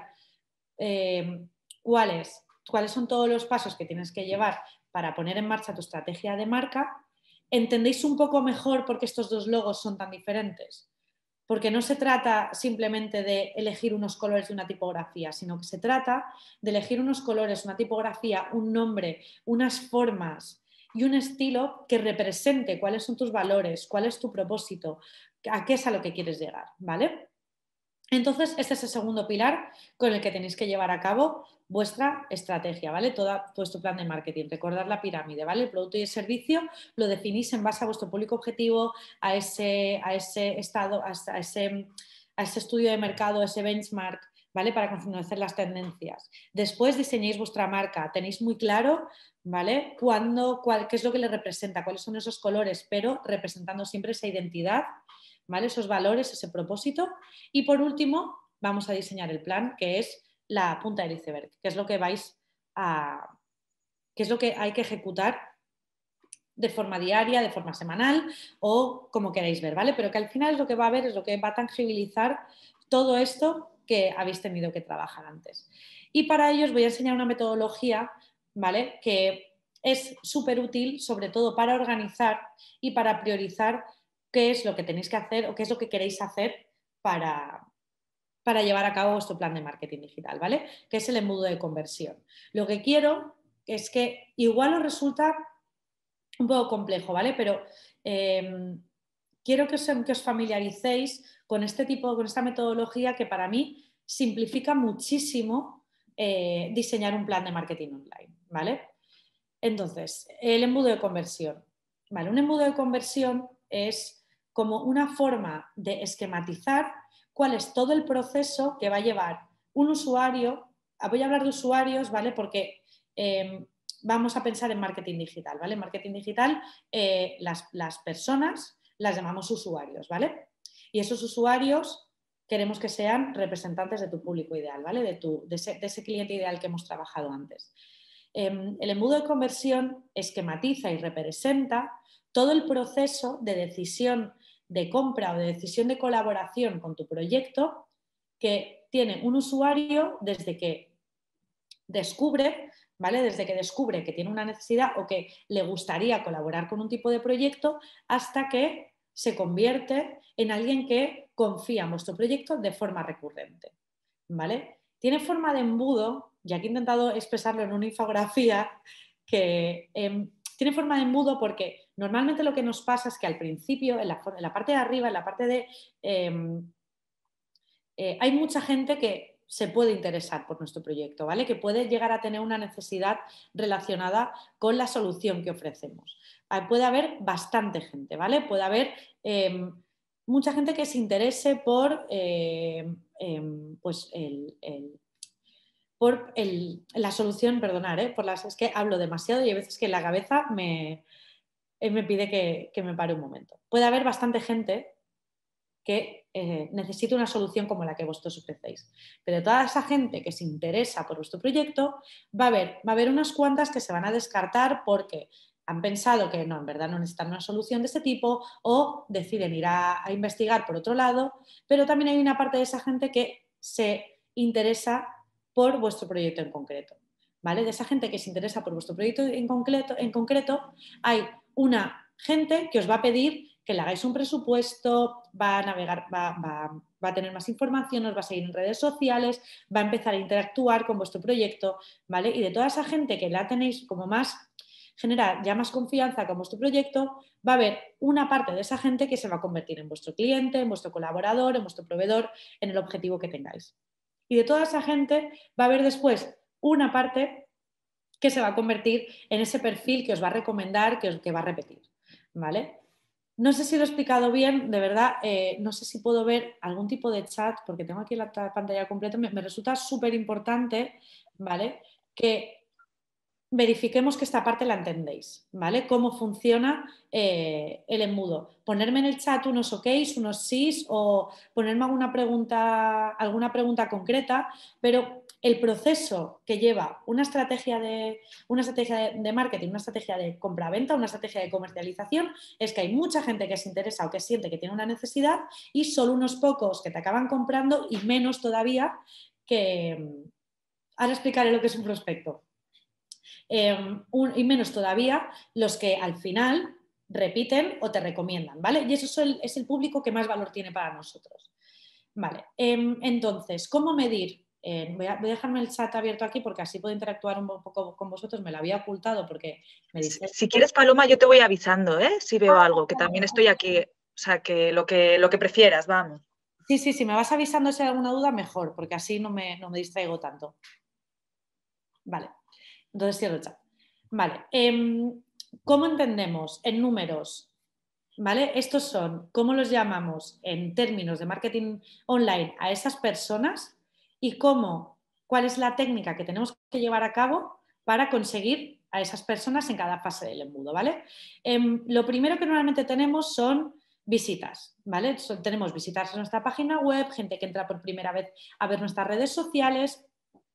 eh, cuáles, cuáles son todos los pasos que tienes que llevar para poner en marcha tu estrategia de marca, ¿entendéis un poco mejor por qué estos dos logos son tan diferentes? Porque no se trata simplemente de elegir unos colores de una tipografía, sino que se trata de elegir unos colores, una tipografía, un nombre, unas formas y un estilo que represente cuáles son tus valores, cuál es tu propósito, a qué es a lo que quieres llegar, ¿vale? Entonces, este es el segundo pilar con el que tenéis que llevar a cabo vuestra estrategia, ¿vale? Todo vuestro plan de marketing. Recordad la pirámide, ¿vale? El producto y el servicio lo definís en base a vuestro público objetivo, a ese, a ese estado, a ese, a ese estudio de mercado, a ese benchmark ¿vale? Para conocer las tendencias. Después diseñéis vuestra marca, tenéis muy claro, ¿vale? Cuándo, cuál, qué es lo que le representa, cuáles son esos colores, pero representando siempre esa identidad, ¿vale? Esos valores, ese propósito. Y por último, vamos a diseñar el plan, que es la punta del iceberg, que es lo que vais a, que es lo que hay que ejecutar de forma diaria, de forma semanal o como queráis ver, ¿vale? Pero que al final es lo que va a ver, es lo que va a tangibilizar todo esto que habéis tenido que trabajar antes. Y para ello os voy a enseñar una metodología, ¿vale? Que es súper útil, sobre todo para organizar y para priorizar qué es lo que tenéis que hacer o qué es lo que queréis hacer para, para llevar a cabo vuestro plan de marketing digital, ¿vale? Que es el embudo de conversión. Lo que quiero es que igual os resulta un poco complejo, ¿vale? Pero eh, quiero que os, que os familiaricéis con este tipo, con esta metodología que para mí simplifica muchísimo eh, diseñar un plan de marketing online, ¿vale? Entonces, el embudo de conversión, ¿vale? Un embudo de conversión es como una forma de esquematizar cuál es todo el proceso que va a llevar un usuario. Voy a hablar de usuarios, ¿vale? Porque eh, vamos a pensar en marketing digital, ¿vale? En marketing digital eh, las, las personas las llamamos usuarios, ¿vale? Y esos usuarios queremos que sean representantes de tu público ideal, ¿vale? De, tu, de, ese, de ese cliente ideal que hemos trabajado antes. Eh, el embudo de conversión esquematiza y representa todo el proceso de decisión de compra o de decisión de colaboración con tu proyecto que tiene un usuario desde que descubre, ¿vale? Desde que descubre que tiene una necesidad o que le gustaría colaborar con un tipo de proyecto hasta que se convierte en alguien que confía en vuestro proyecto de forma recurrente, ¿vale? Tiene forma de embudo, y aquí he intentado expresarlo en una infografía, que eh, tiene forma de embudo porque normalmente lo que nos pasa es que al principio, en la, en la parte de arriba, en la parte de... Eh, eh, hay mucha gente que se puede interesar por nuestro proyecto, ¿vale? Que puede llegar a tener una necesidad relacionada con la solución que ofrecemos. Puede haber bastante gente, ¿vale? Puede haber eh, mucha gente que se interese por, eh, eh, pues el, el, por el, la solución, perdonar, ¿eh? Por las, es que hablo demasiado y hay veces que la cabeza me, me pide que, que me pare un momento. Puede haber bastante gente que eh, necesite una solución como la que vosotros ofrecéis. Pero toda esa gente que se interesa por vuestro proyecto, va a haber, va a haber unas cuantas que se van a descartar porque han pensado que no, en verdad no necesitan una solución de este tipo o deciden ir a, a investigar por otro lado, pero también hay una parte de esa gente que se interesa por vuestro proyecto en concreto, ¿vale? De esa gente que se interesa por vuestro proyecto en concreto, en concreto hay una gente que os va a pedir que le hagáis un presupuesto, va a navegar, va, va, va a tener más información, os va a seguir en redes sociales, va a empezar a interactuar con vuestro proyecto, ¿vale? Y de toda esa gente que la tenéis como más, genera ya más confianza con vuestro proyecto, va a haber una parte de esa gente que se va a convertir en vuestro cliente, en vuestro colaborador, en vuestro proveedor, en el objetivo que tengáis. Y de toda esa gente va a haber después una parte que se va a convertir en ese perfil que os va a recomendar, que, os, que va a repetir, ¿vale? No sé si lo he explicado bien, de verdad, eh, no sé si puedo ver algún tipo de chat, porque tengo aquí la pantalla completa, me, me resulta súper importante, ¿vale? Que verifiquemos que esta parte la entendéis, ¿vale? Cómo funciona eh, el embudo. Ponerme en el chat unos ok's, unos sís o ponerme alguna pregunta, alguna pregunta concreta, pero el proceso que lleva una estrategia de, una estrategia de, de marketing, una estrategia de compra-venta, una estrategia de comercialización, es que hay mucha gente que se interesa o que siente que tiene una necesidad y solo unos pocos que te acaban comprando y menos todavía que... Ahora explicaré lo que es un prospecto. Eh, un, y menos todavía los que al final repiten o te recomiendan, ¿vale? Y eso es el, es el público que más valor tiene para nosotros. Vale, eh, entonces, ¿cómo medir? Eh, voy, a, voy a dejarme el chat abierto aquí porque así puedo interactuar un poco con vosotros. Me lo había ocultado porque me dice... Si quieres, Paloma, yo te voy avisando, ¿eh? Si veo algo, que también estoy aquí. O sea, que lo que, lo que prefieras, vamos. Sí, sí, sí, me vas avisando si hay alguna duda, mejor, porque así no me, no me distraigo tanto. Vale, entonces cierro el chat. Vale, eh, ¿cómo entendemos en números? ¿Vale? Estos son, ¿cómo los llamamos en términos de marketing online a esas personas y cómo, cuál es la técnica que tenemos que llevar a cabo para conseguir a esas personas en cada fase del embudo, ¿vale? Eh, lo primero que normalmente tenemos son visitas, ¿vale? Son, tenemos visitas a nuestra página web, gente que entra por primera vez a ver nuestras redes sociales,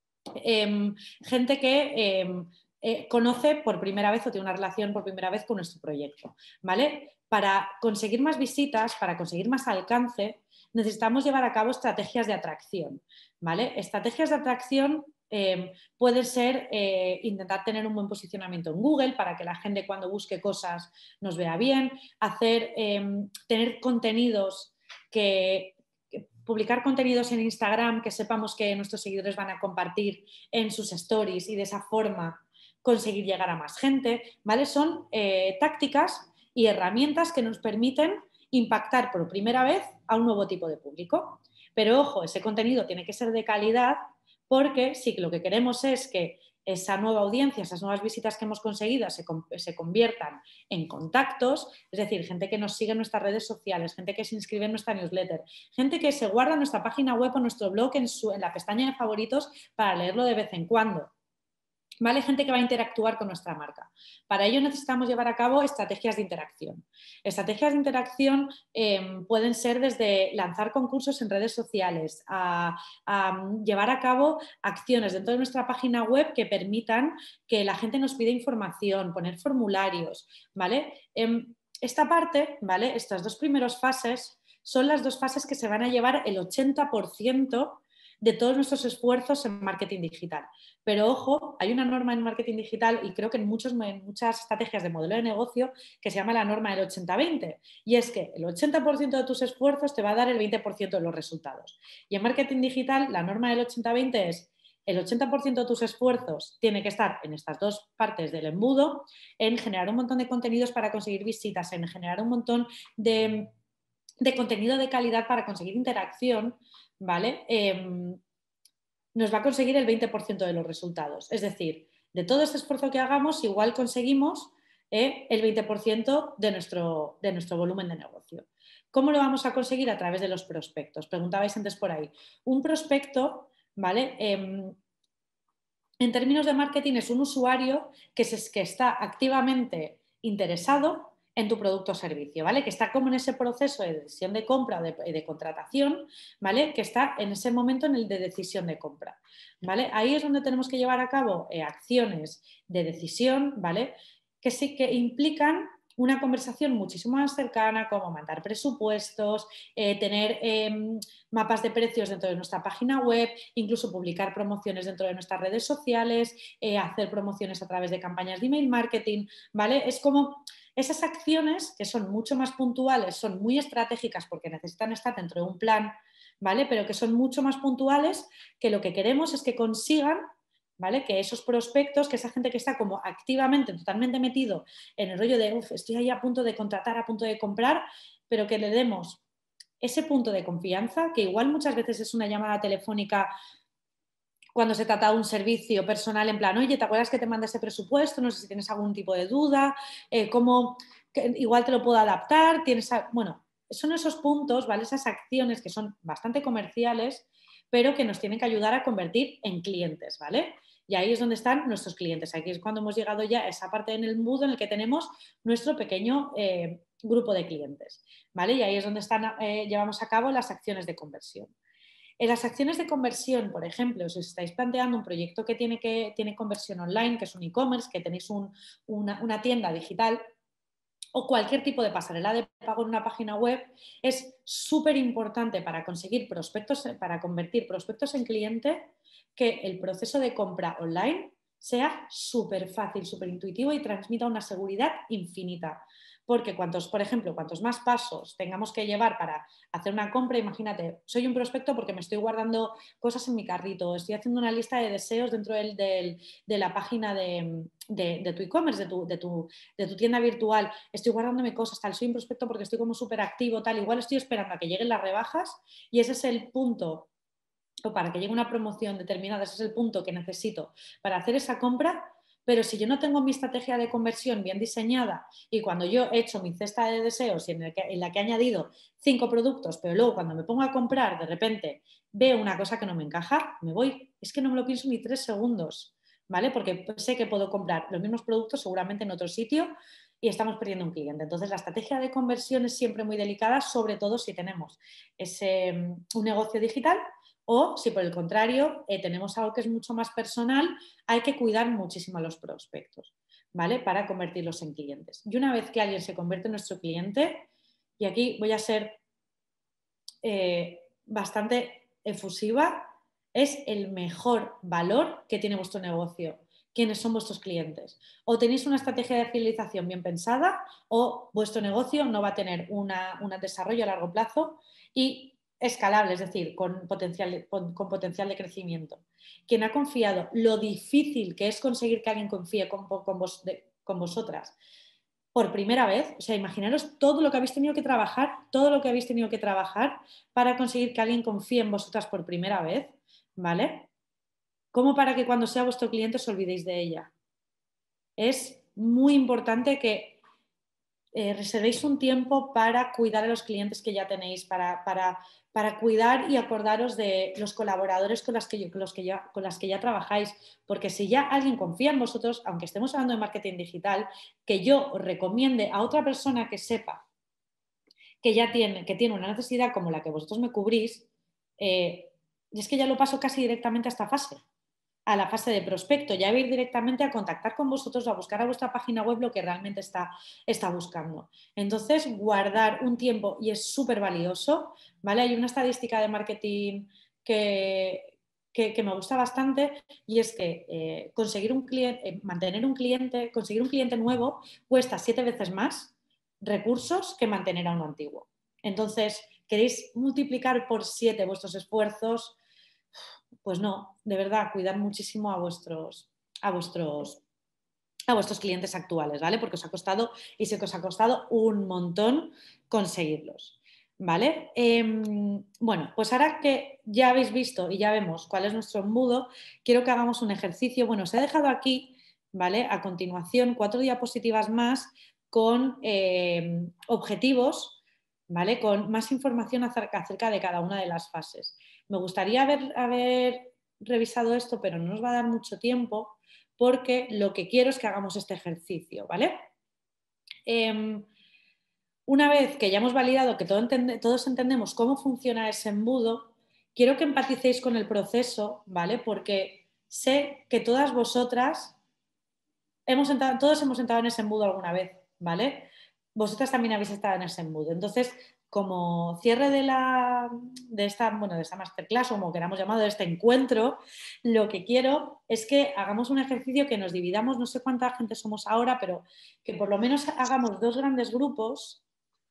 eh, gente que eh, eh, conoce por primera vez o tiene una relación por primera vez con nuestro proyecto, ¿vale? Para conseguir más visitas, para conseguir más alcance, necesitamos llevar a cabo estrategias de atracción, ¿vale? Estrategias de atracción eh, pueden ser eh, intentar tener un buen posicionamiento en Google para que la gente cuando busque cosas nos vea bien, hacer, eh, tener contenidos que, que, publicar contenidos en Instagram que sepamos que nuestros seguidores van a compartir en sus stories y de esa forma conseguir llegar a más gente, ¿vale? Son eh, tácticas y herramientas que nos permiten impactar por primera vez a un nuevo tipo de público. Pero ojo, ese contenido tiene que ser de calidad porque si lo que queremos es que esa nueva audiencia, esas nuevas visitas que hemos conseguido se, se conviertan en contactos, es decir, gente que nos sigue en nuestras redes sociales, gente que se inscribe en nuestra newsletter, gente que se guarda en nuestra página web o nuestro blog en, su, en la pestaña de favoritos para leerlo de vez en cuando. ¿Vale? Gente que va a interactuar con nuestra marca. Para ello necesitamos llevar a cabo estrategias de interacción. Estrategias de interacción eh, pueden ser desde lanzar concursos en redes sociales, a, a llevar a cabo acciones dentro de nuestra página web que permitan que la gente nos pida información, poner formularios, ¿vale? Eh, esta parte, ¿vale? Estas dos primeras fases son las dos fases que se van a llevar el ochenta por ciento de todos nuestros esfuerzos en marketing digital. Pero ojo, hay una norma en marketing digital y creo que en, muchos, en muchas estrategias de modelo de negocio que se llama la norma del ochenta veinte y es que el ochenta por ciento de tus esfuerzos te va a dar el veinte por ciento de los resultados. Y en marketing digital la norma del ochenta veinte es el ochenta por ciento de tus esfuerzos tiene que estar en estas dos partes del embudo, en generar un montón de contenidos para conseguir visitas, en generar un montón de, de contenido de calidad para conseguir interacción, ¿vale? Eh, nos va a conseguir el veinte por ciento de los resultados. Es decir, de todo este esfuerzo que hagamos, igual conseguimos eh, el veinte por ciento de nuestro, de nuestro volumen de negocio. ¿Cómo lo vamos a conseguir? A través de los prospectos. Preguntabais antes por ahí. Un prospecto, ¿vale? Eh, en términos de marketing es un usuario que, se, que está activamente interesado en tu producto o servicio, ¿vale? Que está como en ese proceso de decisión de compra o de, de contratación, ¿vale? Que está en ese momento en el de decisión de compra, ¿vale? Ahí es donde tenemos que llevar a cabo eh, acciones de decisión, ¿vale? Que sí que implican una conversación muchísimo más cercana, como mandar presupuestos, eh, tener eh, mapas de precios dentro de nuestra página web, incluso publicar promociones dentro de nuestras redes sociales, eh, hacer promociones a través de campañas de email marketing, ¿vale? Es como esas acciones que son mucho más puntuales, son muy estratégicas porque necesitan estar dentro de un plan, ¿vale? Pero que son mucho más puntuales, que lo que queremos es que consigan, ¿vale? Que esos prospectos, que esa gente que está como activamente, totalmente metido en el rollo de, uff, estoy ahí a punto de contratar, a punto de comprar, pero que le demos ese punto de confianza, que igual muchas veces es una llamada telefónica cuando se trata de un servicio personal en plan, oye, ¿te acuerdas que te mandé ese presupuesto? No sé si tienes algún tipo de duda, eh, ¿cómo, que igual te lo puedo adaptar? ¿Tienes a... Bueno, son esos puntos, ¿vale? Esas acciones que son bastante comerciales, pero que nos tienen que ayudar a convertir en clientes, ¿vale? Y ahí es donde están nuestros clientes. Aquí es cuando hemos llegado ya a esa parte en el embudo en el que tenemos nuestro pequeño eh, grupo de clientes, ¿vale? Y ahí es donde están, eh, llevamos a cabo las acciones de conversión. En las acciones de conversión, por ejemplo, si os estáis planteando un proyecto que tiene, que, tiene conversión online, que es un e-commerce, que tenéis un, una, una tienda digital o cualquier tipo de pasarela de pago en una página web, es súper importante para conseguir prospectos, para convertir prospectos en cliente, que el proceso de compra online sea súper fácil, súper intuitivo y transmita una seguridad infinita. Porque cuantos, por ejemplo, cuantos más pasos tengamos que llevar para hacer una compra, imagínate, soy un prospecto porque me estoy guardando cosas en mi carrito, estoy haciendo una lista de deseos dentro del, del, de la página de, de, de tu e-commerce, de tu, de, tu, de tu tienda virtual, estoy guardándome cosas, tal, soy un prospecto porque estoy como súper activo, tal, igual estoy esperando a que lleguen las rebajas y ese es el punto, o para que llegue una promoción determinada, ese es el punto que necesito para hacer esa compra. Pero si yo no tengo mi estrategia de conversión bien diseñada y cuando yo he hecho mi cesta de deseos y en, el que, en la que he añadido cinco productos, pero luego cuando me pongo a comprar de repente veo una cosa que no me encaja, me voy. Es que no me lo pienso ni tres segundos, ¿vale? Porque sé que puedo comprar los mismos productos seguramente en otro sitio y estamos perdiendo un cliente. Entonces la estrategia de conversión es siempre muy delicada, sobre todo si tenemos ese, un negocio digital. O si por el contrario eh, tenemos algo que es mucho más personal, hay que cuidar muchísimo a los prospectos, ¿vale? Para convertirlos en clientes. Y una vez que alguien se convierte en nuestro cliente, y aquí voy a ser eh, bastante efusiva, es el mejor valor que tiene vuestro negocio. ¿Quiénes son vuestros clientes? O tenéis una estrategia de fidelización bien pensada o vuestro negocio no va a tener una, un desarrollo a largo plazo y escalable, es decir, con potencial, con, con potencial de crecimiento. Quien ha confiado, lo difícil que es conseguir que alguien confíe con, con, vos, de, con vosotras por primera vez, o sea, imaginaros todo lo que habéis tenido que trabajar, todo lo que habéis tenido que trabajar para conseguir que alguien confíe en vosotras por primera vez, ¿vale? Como para que cuando sea vuestro cliente os olvidéis de ella. Es muy importante que Eh, reservéis un tiempo para cuidar a los clientes que ya tenéis, para, para, para cuidar y acordaros de los colaboradores con, las que, con, los que ya, con las que ya trabajáis, porque si ya alguien confía en vosotros, aunque estemos hablando de marketing digital, que yo os recomiende a otra persona que sepa que ya tiene, que tiene una necesidad como la que vosotros me cubrís, eh, es que ya lo paso casi directamente a esta fase. A la fase de prospecto, ya voy a ir directamente a contactar con vosotros, a buscar a vuestra página web lo que realmente está, está buscando. Entonces, guardar un tiempo, y es súper valioso, ¿vale? Hay una estadística de marketing que, que, que me gusta bastante y es que eh, conseguir un cliente, eh, mantener un cliente, conseguir un cliente nuevo cuesta siete veces más recursos que mantener a uno antiguo. Entonces, ¿queréis multiplicar por siete vuestros esfuerzos? Pues no, de verdad, cuidad muchísimo a vuestros, a vuestros, a vuestros clientes actuales, ¿vale? Porque os ha costado y sé que os ha costado un montón conseguirlos, ¿vale? Eh, bueno, pues ahora que ya habéis visto y ya vemos cuál es nuestro embudo, quiero que hagamos un ejercicio. Bueno, os he dejado aquí, ¿vale? A continuación, cuatro diapositivas más con eh, objetivos, ¿vale? Con más información acerca, acerca de cada una de las fases. Me gustaría haber, haber revisado esto, pero no nos va a dar mucho tiempo porque lo que quiero es que hagamos este ejercicio, ¿vale? Eh, una vez que ya hemos validado que todo entende, todos entendemos cómo funciona ese embudo, quiero que empaticéis con el proceso, ¿vale? Porque sé que todas vosotras, hemos entrado, todos hemos entrado en ese embudo alguna vez, ¿vale? Vosotras también habéis estado en ese embudo. Entonces, como cierre de, la, de, esta, bueno, de esta masterclass, o como queramos llamarlo, de este encuentro, lo que quiero es que hagamos un ejercicio que nos dividamos, no sé cuánta gente somos ahora, pero que por lo menos hagamos dos grandes grupos,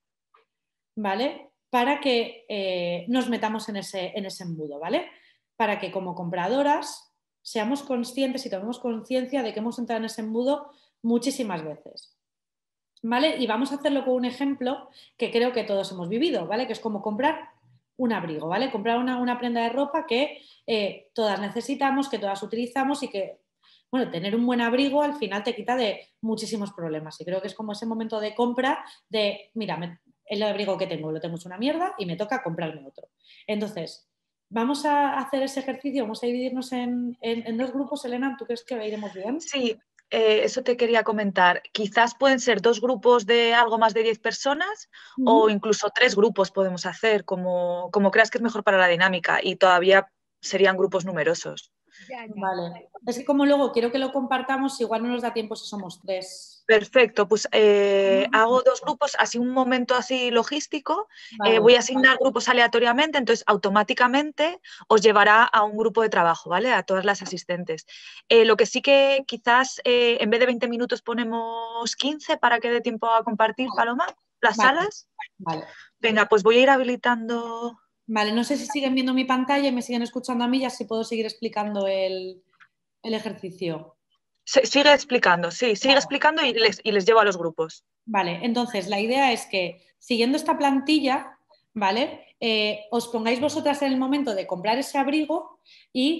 ¿vale? Para que eh, nos metamos en ese, en ese embudo, ¿vale? Para que como compradoras seamos conscientes y tomemos conciencia de que hemos entrado en ese embudo muchísimas veces. ¿Vale? Y vamos a hacerlo con un ejemplo que creo que todos hemos vivido, ¿vale? Que es como comprar un abrigo, ¿vale? Comprar una, una prenda de ropa que eh, todas necesitamos, que todas utilizamos y que, bueno, tener un buen abrigo al final te quita de muchísimos problemas. Y creo que es como ese momento de compra de, mira, me, el abrigo que tengo lo tengo hecho una mierda y me toca comprarme otro. Entonces, vamos a hacer ese ejercicio, vamos a dividirnos en, en, en dos grupos. Elena, ¿tú crees que iremos bien? Sí. Eh, eso te quería comentar. Quizás pueden ser dos grupos de algo más de diez personas uh-huh. o incluso tres grupos podemos hacer, como, como creas que es mejor para la dinámica y todavía serían grupos numerosos. Ya, ya. Vale. Es que como luego quiero que lo compartamos, igual no nos da tiempo si somos tres. Perfecto, pues eh, uh-huh. hago dos grupos, así un momento así logístico, vale. eh, voy a asignar grupos aleatoriamente, entonces automáticamente os llevará a un grupo de trabajo, ¿vale? A todas las asistentes. Eh, lo que sí que quizás eh, en vez de veinte minutos ponemos quince para que dé tiempo a compartir, Paloma, las vale. salas. Vale. Venga, pues voy a ir habilitando... Vale, no sé si siguen viendo mi pantalla y me siguen escuchando a mí y así puedo seguir explicando el, el ejercicio. Sigue explicando, sí, sigue vale. explicando y les, y les llevo a los grupos. Vale, entonces la idea es que siguiendo esta plantilla, ¿vale? Eh, os pongáis vosotras en el momento de comprar ese abrigo y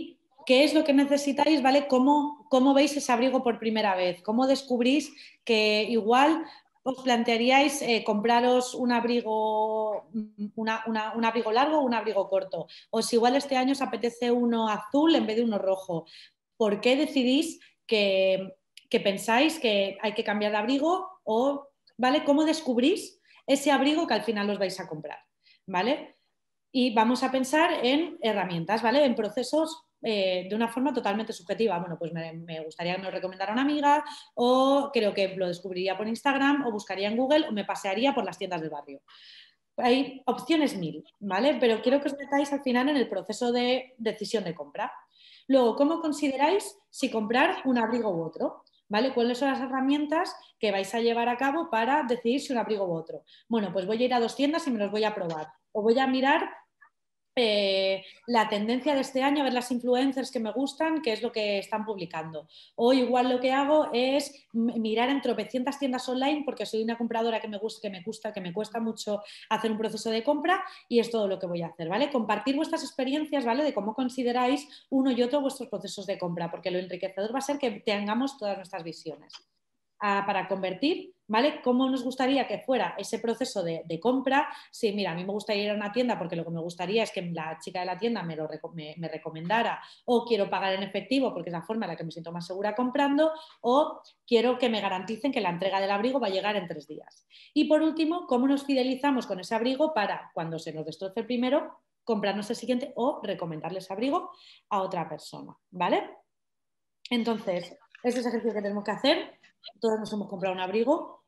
qué es lo que necesitáis, ¿vale? ¿Cómo, cómo veis ese abrigo por primera vez? ¿Cómo descubrís que igual os plantearíais eh, compraros un abrigo, una, una, un abrigo largo o un abrigo corto? O si igual este año os apetece uno azul en vez de uno rojo. ¿Por qué decidís que, que pensáis que hay que cambiar de abrigo? O, ¿vale? ¿Cómo descubrís ese abrigo que al final os vais a comprar? ¿Vale? Y vamos a pensar en herramientas, ¿vale? En procesos eh, de una forma totalmente subjetiva. Bueno, pues me, me gustaría que me lo recomendara una amiga, o creo que lo descubriría por Instagram, o buscaría en Google, o me pasearía por las tiendas del barrio. Hay opciones mil, ¿vale? Pero quiero que os metáis al final en el proceso de decisión de compra. Luego, ¿cómo consideráis si comprar un abrigo u otro? ¿Vale? ¿Cuáles son las herramientas que vais a llevar a cabo para decidir si un abrigo u otro? Bueno, pues voy a ir a dos tiendas y me los voy a probar. O voy a mirar eh, la tendencia de este año, a ver las influencers que me gustan, qué es lo que están publicando. O igual lo que hago es mirar en tropecientas tiendas online porque soy una compradora que me gusta, que me gusta, que me cuesta mucho hacer un proceso de compra, y es todo lo que voy a hacer, ¿vale? Compartir vuestras experiencias, ¿vale? De cómo consideráis uno y otro vuestros procesos de compra, porque lo enriquecedor va a ser que tengamos todas nuestras visiones. Ah, para convertir, ¿vale? ¿Cómo nos gustaría que fuera ese proceso de, de compra? Sí, mira, a mí me gustaría ir a una tienda porque lo que me gustaría es que la chica de la tienda me lo me, me recomendara, o quiero pagar en efectivo porque es la forma en la que me siento más segura comprando, o quiero que me garanticen que la entrega del abrigo va a llegar en tres días. Y por último, ¿cómo nos fidelizamos con ese abrigo para cuando se nos destroce el primero, comprarnos el siguiente o recomendarle ese abrigo a otra persona, ¿vale? Entonces, este es el ejercicio que tenemos que hacer. Todos nos hemos comprado un abrigo.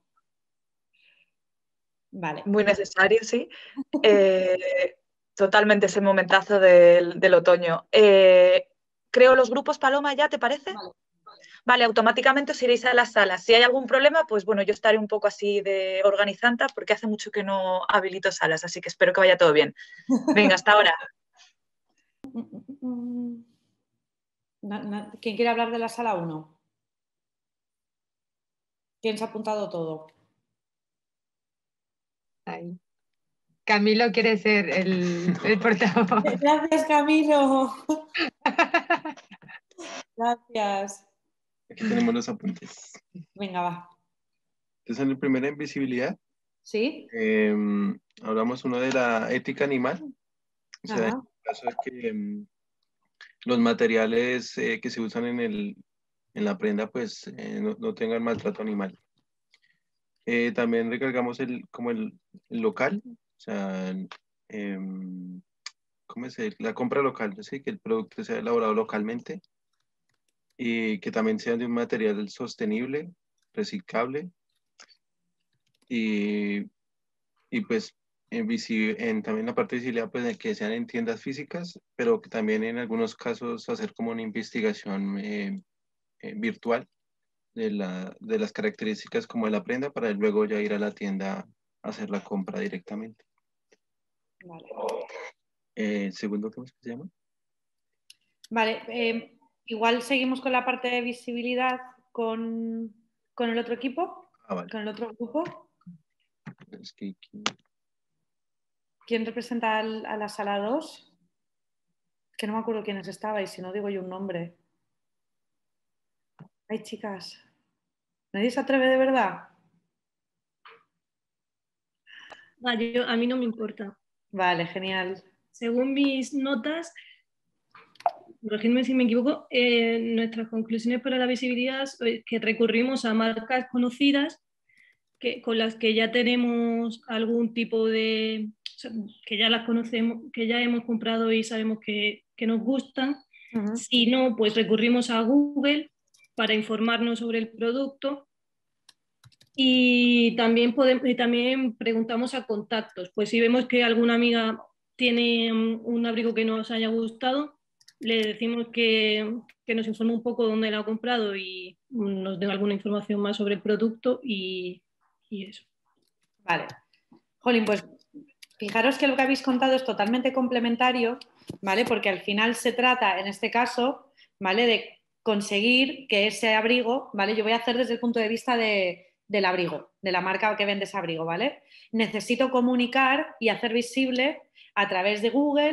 Vale. Muy necesario, sí. Eh, totalmente ese momentazo del, del otoño. Eh, creo los grupos, Paloma, ¿ya te parece? Vale. Vale, automáticamente os iréis a las salas. Si hay algún problema, pues bueno, yo estaré un poco así de organizanta porque hace mucho que no habilito salas, así que espero que vaya todo bien. Venga, hasta ahora. ¿Quién quiere hablar de la sala uno? ¿Quién se ha apuntado todo? Ahí. Camilo quiere ser el, el portavoz. Gracias, Camilo. Gracias. Aquí tenemos los apuntes. Venga, va. Entonces, en el primero, en visibilidad, ¿Sí? eh, hablamos uno de la ética animal. O sea, Ajá. en el caso de que um, los materiales eh, que se usan en, el, en la prenda, pues eh, no, no tengan maltrato animal. Eh, también recargamos el, como el, el local, o sea, eh, ¿cómo es el? La compra local, ¿sí? Que el producto sea elaborado localmente y que también sea de un material sostenible, reciclable y, y pues en, visi- en también la parte de visibilidad, pues de que sean en tiendas físicas, pero que también en algunos casos hacer como una investigación eh, eh, virtual de, la, de las características como de la prenda para luego ya ir a la tienda a hacer la compra directamente. Vale. Eh, segundo, ¿cómo se llama? Vale, eh, igual seguimos con la parte de visibilidad con, con el otro equipo, Ah, vale. con el otro grupo. Es que, que- ¿Quién representa al- a la sala dos? Que no me acuerdo quiénes estabais, si no digo yo un nombre. Ay, chicas. ¿Nadie se atreve de verdad? Ah, yo- a mí no me importa. Vale, genial. Según mis notas, corregidme si me equivoco, eh, nuestras conclusiones para la visibilidad es que recurrimos a marcas conocidas que, con las que ya tenemos algún tipo de, o sea, que ya las conocemos, que ya hemos comprado y sabemos que, que nos gustan. Uh-huh. Si no, pues recurrimos a Google para informarnos sobre el producto. Y también, podemos, y también preguntamos a contactos. Pues si vemos que alguna amiga tiene un abrigo que nos haya gustado, le decimos que, que nos informe un poco dónde lo ha comprado y nos den alguna información más sobre el producto y, y eso. Vale. Jolín, pues fijaros que lo que habéis contado es totalmente complementario, ¿vale? Porque al final se trata, en este caso, ¿vale? De conseguir que ese abrigo, ¿vale? Yo voy a hacer desde el punto de vista de, del abrigo, de la marca que vende ese abrigo, ¿vale? Necesito comunicar y hacer visible a través de Google,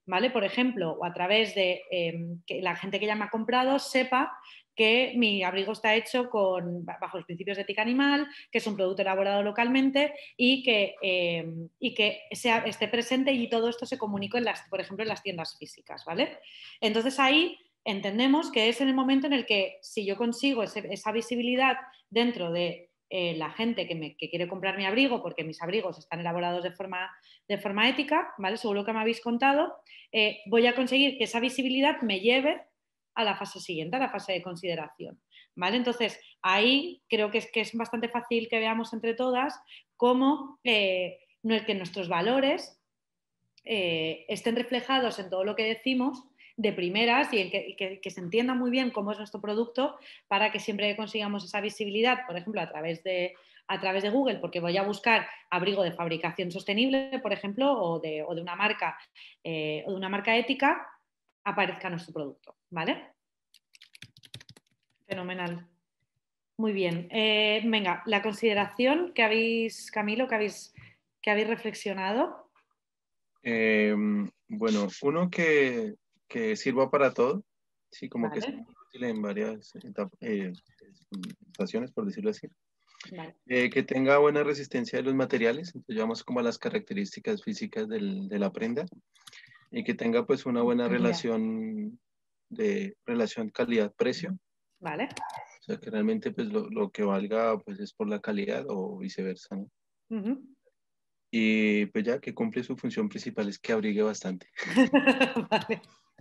¿vale? Por ejemplo, o a través de eh, que la gente que ya me ha comprado sepa que mi abrigo está hecho con, bajo los principios de ética animal, que es un producto elaborado localmente y que, eh, y que sea, esté presente y todo esto se comunique, en las, por ejemplo, en las tiendas físicas, ¿vale? Entonces ahí entendemos que es en el momento en el que si yo consigo ese, esa visibilidad dentro de eh, la gente que, me, que quiere comprar mi abrigo, porque mis abrigos están elaborados de forma, de forma ética, ¿vale? Según lo que me habéis contado, eh, voy a conseguir que esa visibilidad me lleve a la fase siguiente, a la fase de consideración, ¿vale? Entonces, ahí creo que es, que es bastante fácil que veamos entre todas cómo eh, que nuestros valores eh, estén reflejados en todo lo que decimos de primeras y en que, que, que se entienda muy bien cómo es nuestro producto para que siempre consigamos esa visibilidad, por ejemplo, a través de, a través de Google, porque voy a buscar abrigo de fabricación sostenible, por ejemplo, o de, o de una marca eh, o de una marca ética, aparezca nuestro producto, ¿vale? Fenomenal. Muy bien. Eh, venga, la consideración que habéis, Camilo, que habéis, que habéis reflexionado. Eh, bueno, uno que, que sirva para todo, sí, como Vale. que sea útil en varias etap- eh, estaciones, por decirlo así. Vale. Eh, que tenga buena resistencia de los materiales, entonces vamos como a las características físicas del, de la prenda, y que tenga pues una buena relación de relación calidad-precio, Vale. o sea que realmente pues lo, lo que valga pues es por la calidad o viceversa, ¿no? Uh-huh. Y pues ya que cumple su función principal es que abrigue bastante. Vale.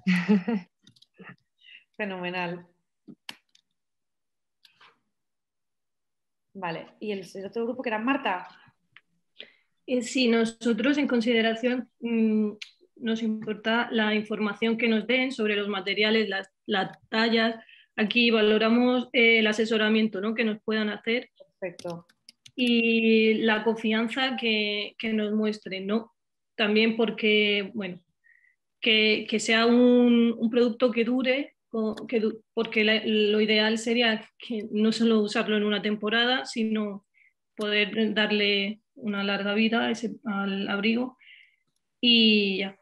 Fenomenal. Vale, ¿y el, el otro grupo que era Marta? Eh, sí, nosotros en consideración mmm, nos importa la información que nos den sobre los materiales, las, las tallas. Aquí valoramos eh, el asesoramiento, ¿no?, que nos puedan hacer. Perfecto. Y la confianza que, que nos muestren, ¿no? También porque, bueno, que, que sea un, un producto que dure, que, porque la, lo ideal sería que no solo usarlo en una temporada, sino poder darle una larga vida a ese, al abrigo y ya.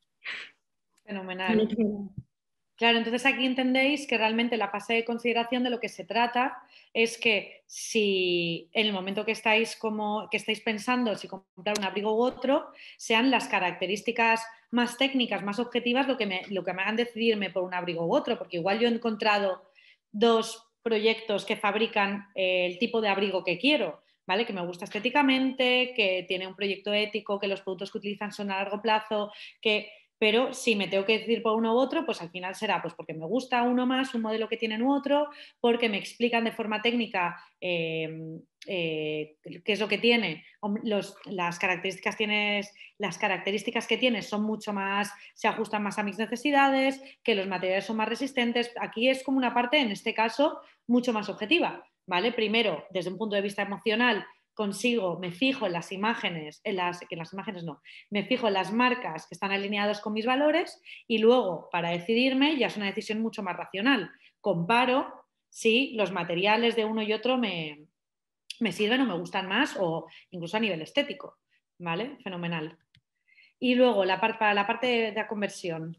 Fenomenal. Claro, entonces aquí entendéis que realmente la fase de consideración de lo que se trata es que si en el momento que estáis, como, que estáis pensando si comprar un abrigo u otro, sean las características más técnicas, más objetivas, lo que me, lo que me hagan decidirme por un abrigo u otro, porque igual yo he encontrado dos proyectos que fabrican eh, el tipo de abrigo que quiero, ¿vale? Que me gusta estéticamente, que tiene un proyecto ético, que los productos que utilizan son a largo plazo, que... Pero si me tengo que decidir por uno u otro, pues al final será pues porque me gusta uno más, un modelo que tienen u otro, porque me explican de forma técnica eh, eh, qué es lo que tiene, los, las, características tienes, las características que tienes son mucho más, se ajustan más a mis necesidades, que los materiales son más resistentes. Aquí es como una parte, en este caso, mucho más objetiva, ¿vale? Primero, desde un punto de vista emocional, consigo, me fijo en las imágenes, en las, que en las imágenes no, me fijo en las marcas que están alineadas con mis valores y luego para decidirme ya es una decisión mucho más racional. Comparo si los materiales de uno y otro me, me sirven o me gustan más o incluso a nivel estético, ¿vale? Fenomenal. Y luego la parte, para la parte de la conversión.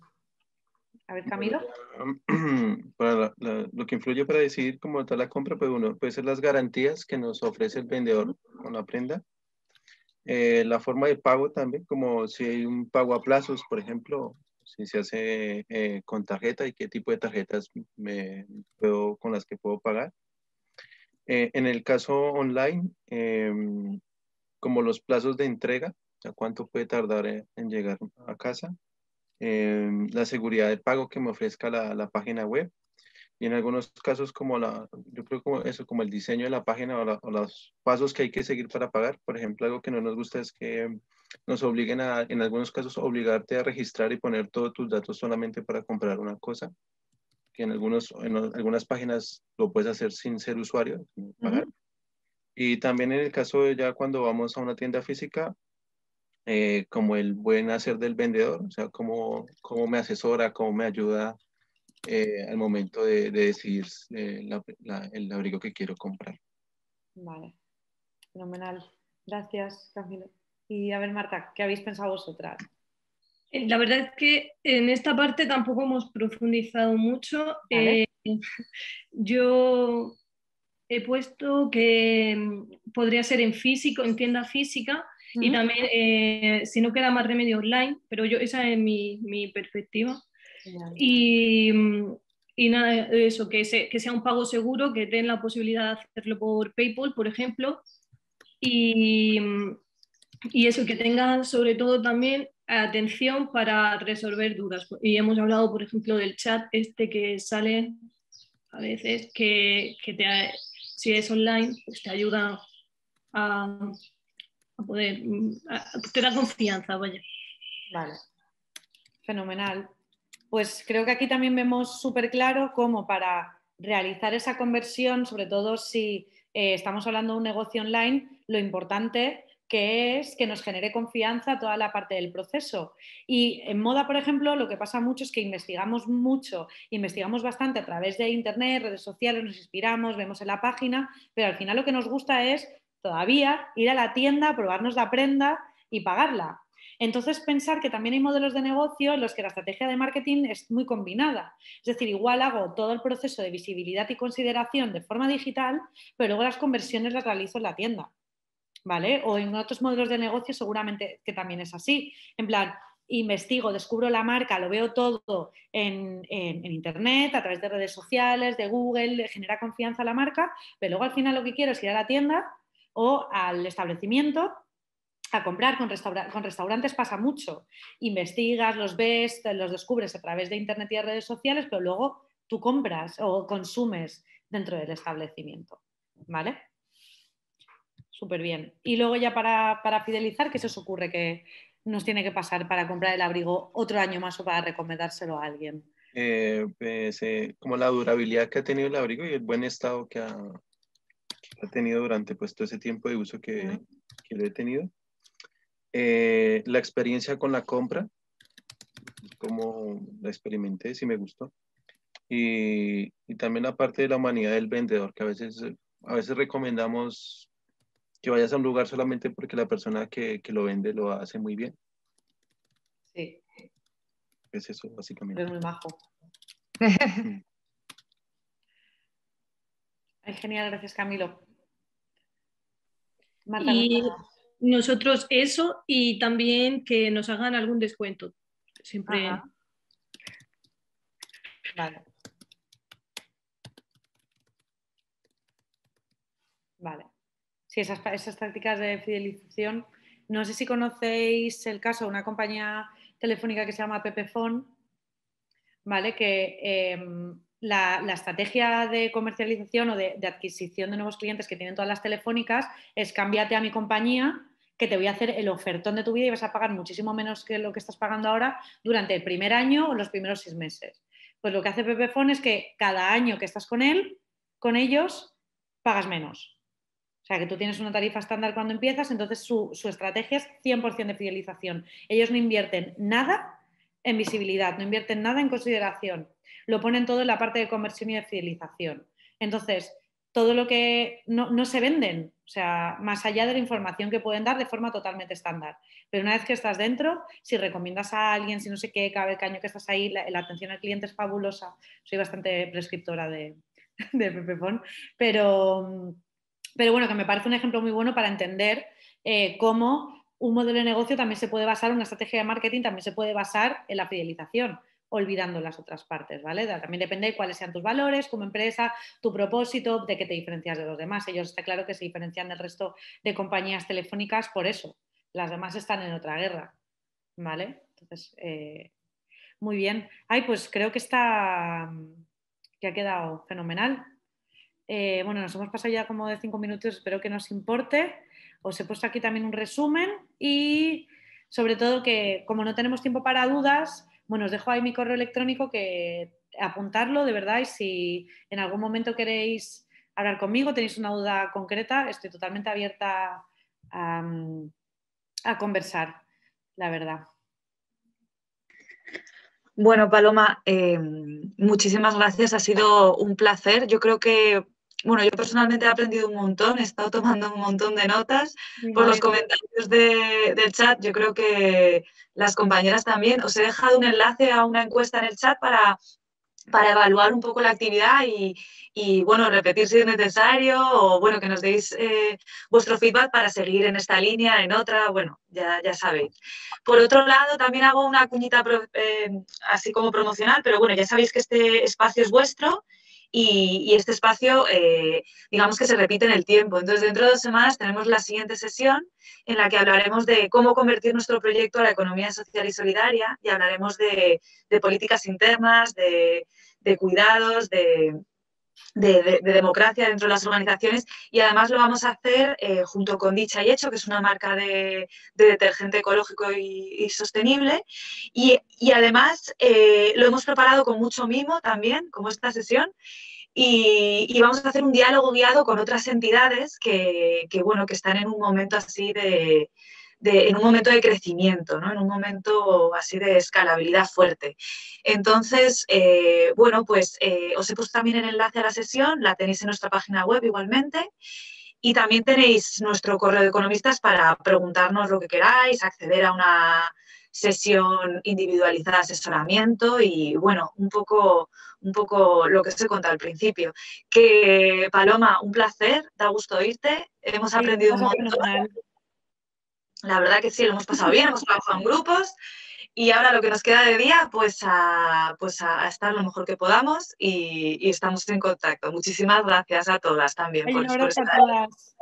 A ver, Camilo. Bueno, para la, la, lo que influye para decidir cómo tal la compra, pues uno puede ser las garantías que nos ofrece el vendedor con la prenda. Eh, la forma de pago también, como si hay un pago a plazos, por ejemplo, si se hace eh, con tarjeta y qué tipo de tarjetas me puedo, con las que puedo pagar. Eh, en el caso online, eh, como los plazos de entrega, o sea, cuánto puede tardar en, en llegar a casa. Eh, la seguridad de pago que me ofrezca la, la página web y en algunos casos como la, yo creo como eso, como el diseño de la página o, la, o los pasos que hay que seguir para pagar. Por ejemplo, algo que no nos gusta es que nos obliguen a, en algunos casos, obligarte a registrar y poner todos tus datos solamente para comprar una cosa, que en, algunos, en algunas páginas lo puedes hacer sin ser usuario, sin pagar. Uh-huh. Y también en el caso de ya cuando vamos a una tienda física, Eh, como el buen hacer del vendedor, o sea, cómo, cómo me asesora, cómo me ayuda eh, al momento de, de decidir eh, la, la, el abrigo que quiero comprar. Vale, fenomenal. Gracias, Camilo. Y a ver, Marta, ¿qué habéis pensado vosotras? La verdad es que en esta parte tampoco hemos profundizado mucho. Vale. Eh, yo he puesto que podría ser en físico, en tienda física, uh-huh. Y también, eh, si no queda más remedio, online, pero yo esa es mi, mi perspectiva. Yeah. Y, y nada, eso, que, se, que sea un pago seguro, que den la posibilidad de hacerlo por PayPal, por ejemplo. Y, y eso, que tengan sobre todo también atención para resolver dudas. Y hemos hablado, por ejemplo, del chat este que sale a veces, que, que te, si es online, pues te ayuda a, a poder, a, te da confianza, vaya. Vale, fenomenal. Pues creo que aquí también vemos súper claro cómo para realizar esa conversión, sobre todo si eh, estamos hablando de un negocio online, lo importante que es que nos genere confianza toda la parte del proceso. Y en moda, por ejemplo, lo que pasa mucho es que investigamos mucho, investigamos bastante a través de internet, redes sociales, nos inspiramos, vemos en la página, pero al final lo que nos gusta es todavía ir a la tienda, probarnos la prenda y pagarla. Entonces, pensar que también hay modelos de negocio en los que la estrategia de marketing es muy combinada. Es decir, igual hago todo el proceso de visibilidad y consideración de forma digital, pero luego las conversiones las realizo en la tienda. ¿Vale? O en otros modelos de negocio seguramente que también es así. En plan, investigo, descubro la marca, lo veo todo en, en, en internet, a través de redes sociales, de Google, genera confianza a la marca, pero luego al final lo que quiero es ir a la tienda o al establecimiento a comprar. Con, restaura con restaurantes pasa mucho. Investigas, los ves, los descubres a través de internet y de redes sociales, pero luego tú compras o consumes dentro del establecimiento. ¿Vale? Súper bien. Y luego ya para, para fidelizar, ¿qué se os ocurre que nos tiene que pasar para comprar el abrigo otro año más o para recomendárselo a alguien? Eh, pues, eh, como la durabilidad que ha tenido el abrigo y el buen estado que ha, que ha tenido durante pues, todo ese tiempo de uso que, uh-huh. que lo he tenido. Eh, la experiencia con la compra, como la experimenté, sí me gustó. Y, y también la parte de la humanidad del vendedor, que a veces, a veces recomendamos que vayas a un lugar solamente porque la persona que, que lo vende lo hace muy bien. Sí. Es eso, básicamente. Es muy majo. Ay, genial, gracias, Camilo. Marta, y nosotros eso y también que nos hagan algún descuento. Siempre. Ajá. Vale. Vale. Sí, esas, esas tácticas de fidelización. No sé si conocéis el caso de una compañía telefónica que se llama Pepefon, ¿vale? Que eh, la, la estrategia de comercialización o de, de adquisición de nuevos clientes que tienen todas las telefónicas es cámbiate a mi compañía, que te voy a hacer el ofertón de tu vida y vas a pagar muchísimo menos que lo que estás pagando ahora durante el primer año o los primeros seis meses. Pues lo que hace Pepefon es que cada año que estás con él, con ellos, pagas menos. O sea, que tú tienes una tarifa estándar cuando empiezas, entonces su, su estrategia es cien por cien de fidelización. Ellos no invierten nada en visibilidad, no invierten nada en consideración. Lo ponen todo en la parte de conversión y de fidelización. Entonces, todo lo que no, no se venden, o sea, más allá de la información que pueden dar de forma totalmente estándar. Pero una vez que estás dentro, si recomiendas a alguien, si no sé qué, cada año que estás ahí, la, la atención al cliente es fabulosa. Soy bastante prescriptora de, de Pepefon, pero... Pero bueno, que me parece un ejemplo muy bueno para entender eh, cómo un modelo de negocio también se puede basar, una estrategia de marketing también se puede basar en la fidelización, olvidando las otras partes, ¿vale? También depende de cuáles sean tus valores como empresa, tu propósito, de qué te diferencias de los demás. Ellos está claro que se diferencian del resto de compañías telefónicas por eso. Las demás están en otra guerra, ¿vale? Entonces, eh, muy bien. Ay, pues creo que está, que ha quedado fenomenal. Eh, bueno, nos hemos pasado ya como de cinco minutos, espero que nos importe. Os he puesto aquí también un resumen y sobre todo que como no tenemos tiempo para dudas, bueno, os dejo ahí mi correo electrónico que apuntarlo de verdad y si en algún momento queréis hablar conmigo, tenéis una duda concreta, estoy totalmente abierta a, a conversar, la verdad. Bueno, Paloma, eh, muchísimas gracias, ha sido un placer. Yo creo que bueno, yo personalmente he aprendido un montón, he estado tomando un montón de notas Muy por bien. los comentarios de, del chat. Yo creo que las compañeras también. Os he dejado un enlace a una encuesta en el chat para, para evaluar un poco la actividad y, y, bueno, repetir si es necesario o, bueno, que nos deis eh, vuestro feedback para seguir en esta línea, en otra, bueno, ya, ya sabéis. Por otro lado, también hago una cuñita pro, eh, así como promocional, pero bueno, ya sabéis que este espacio es vuestro. Y, y este espacio, eh, digamos que se repite en el tiempo. Entonces, dentro de dos semanas tenemos la siguiente sesión en la que hablaremos de cómo convertir nuestro proyecto a la economía social y solidaria y hablaremos de, de políticas internas, de, de cuidados, de, de, de, de democracia dentro de las organizaciones y además lo vamos a hacer eh, junto con Dicha y Hecho, que es una marca de, de detergente ecológico y, y sostenible y, y además eh, lo hemos preparado con mucho mimo también, como esta sesión. Y, y vamos a hacer un diálogo guiado con otras entidades que, que, bueno, que están en un momento así de, de, en un momento de crecimiento, ¿no? En un momento así de escalabilidad fuerte. Entonces, eh, bueno, pues eh, os he puesto también el enlace a la sesión, la tenéis en nuestra página web igualmente. Y también tenéis nuestro correo de economistas para preguntarnos lo que queráis, acceder a una sesión individualizada de asesoramiento y, bueno, un poco, un poco lo que os he contado al principio. Que, Paloma, un placer, da gusto oírte, hemos aprendido un montón. La verdad que sí, lo hemos pasado bien, hemos trabajado en grupos y ahora lo que nos queda de día, pues a, pues a estar lo mejor que podamos y, y estamos en contacto. Muchísimas gracias a todas también Ay, por, un por abrazo estar. a todas.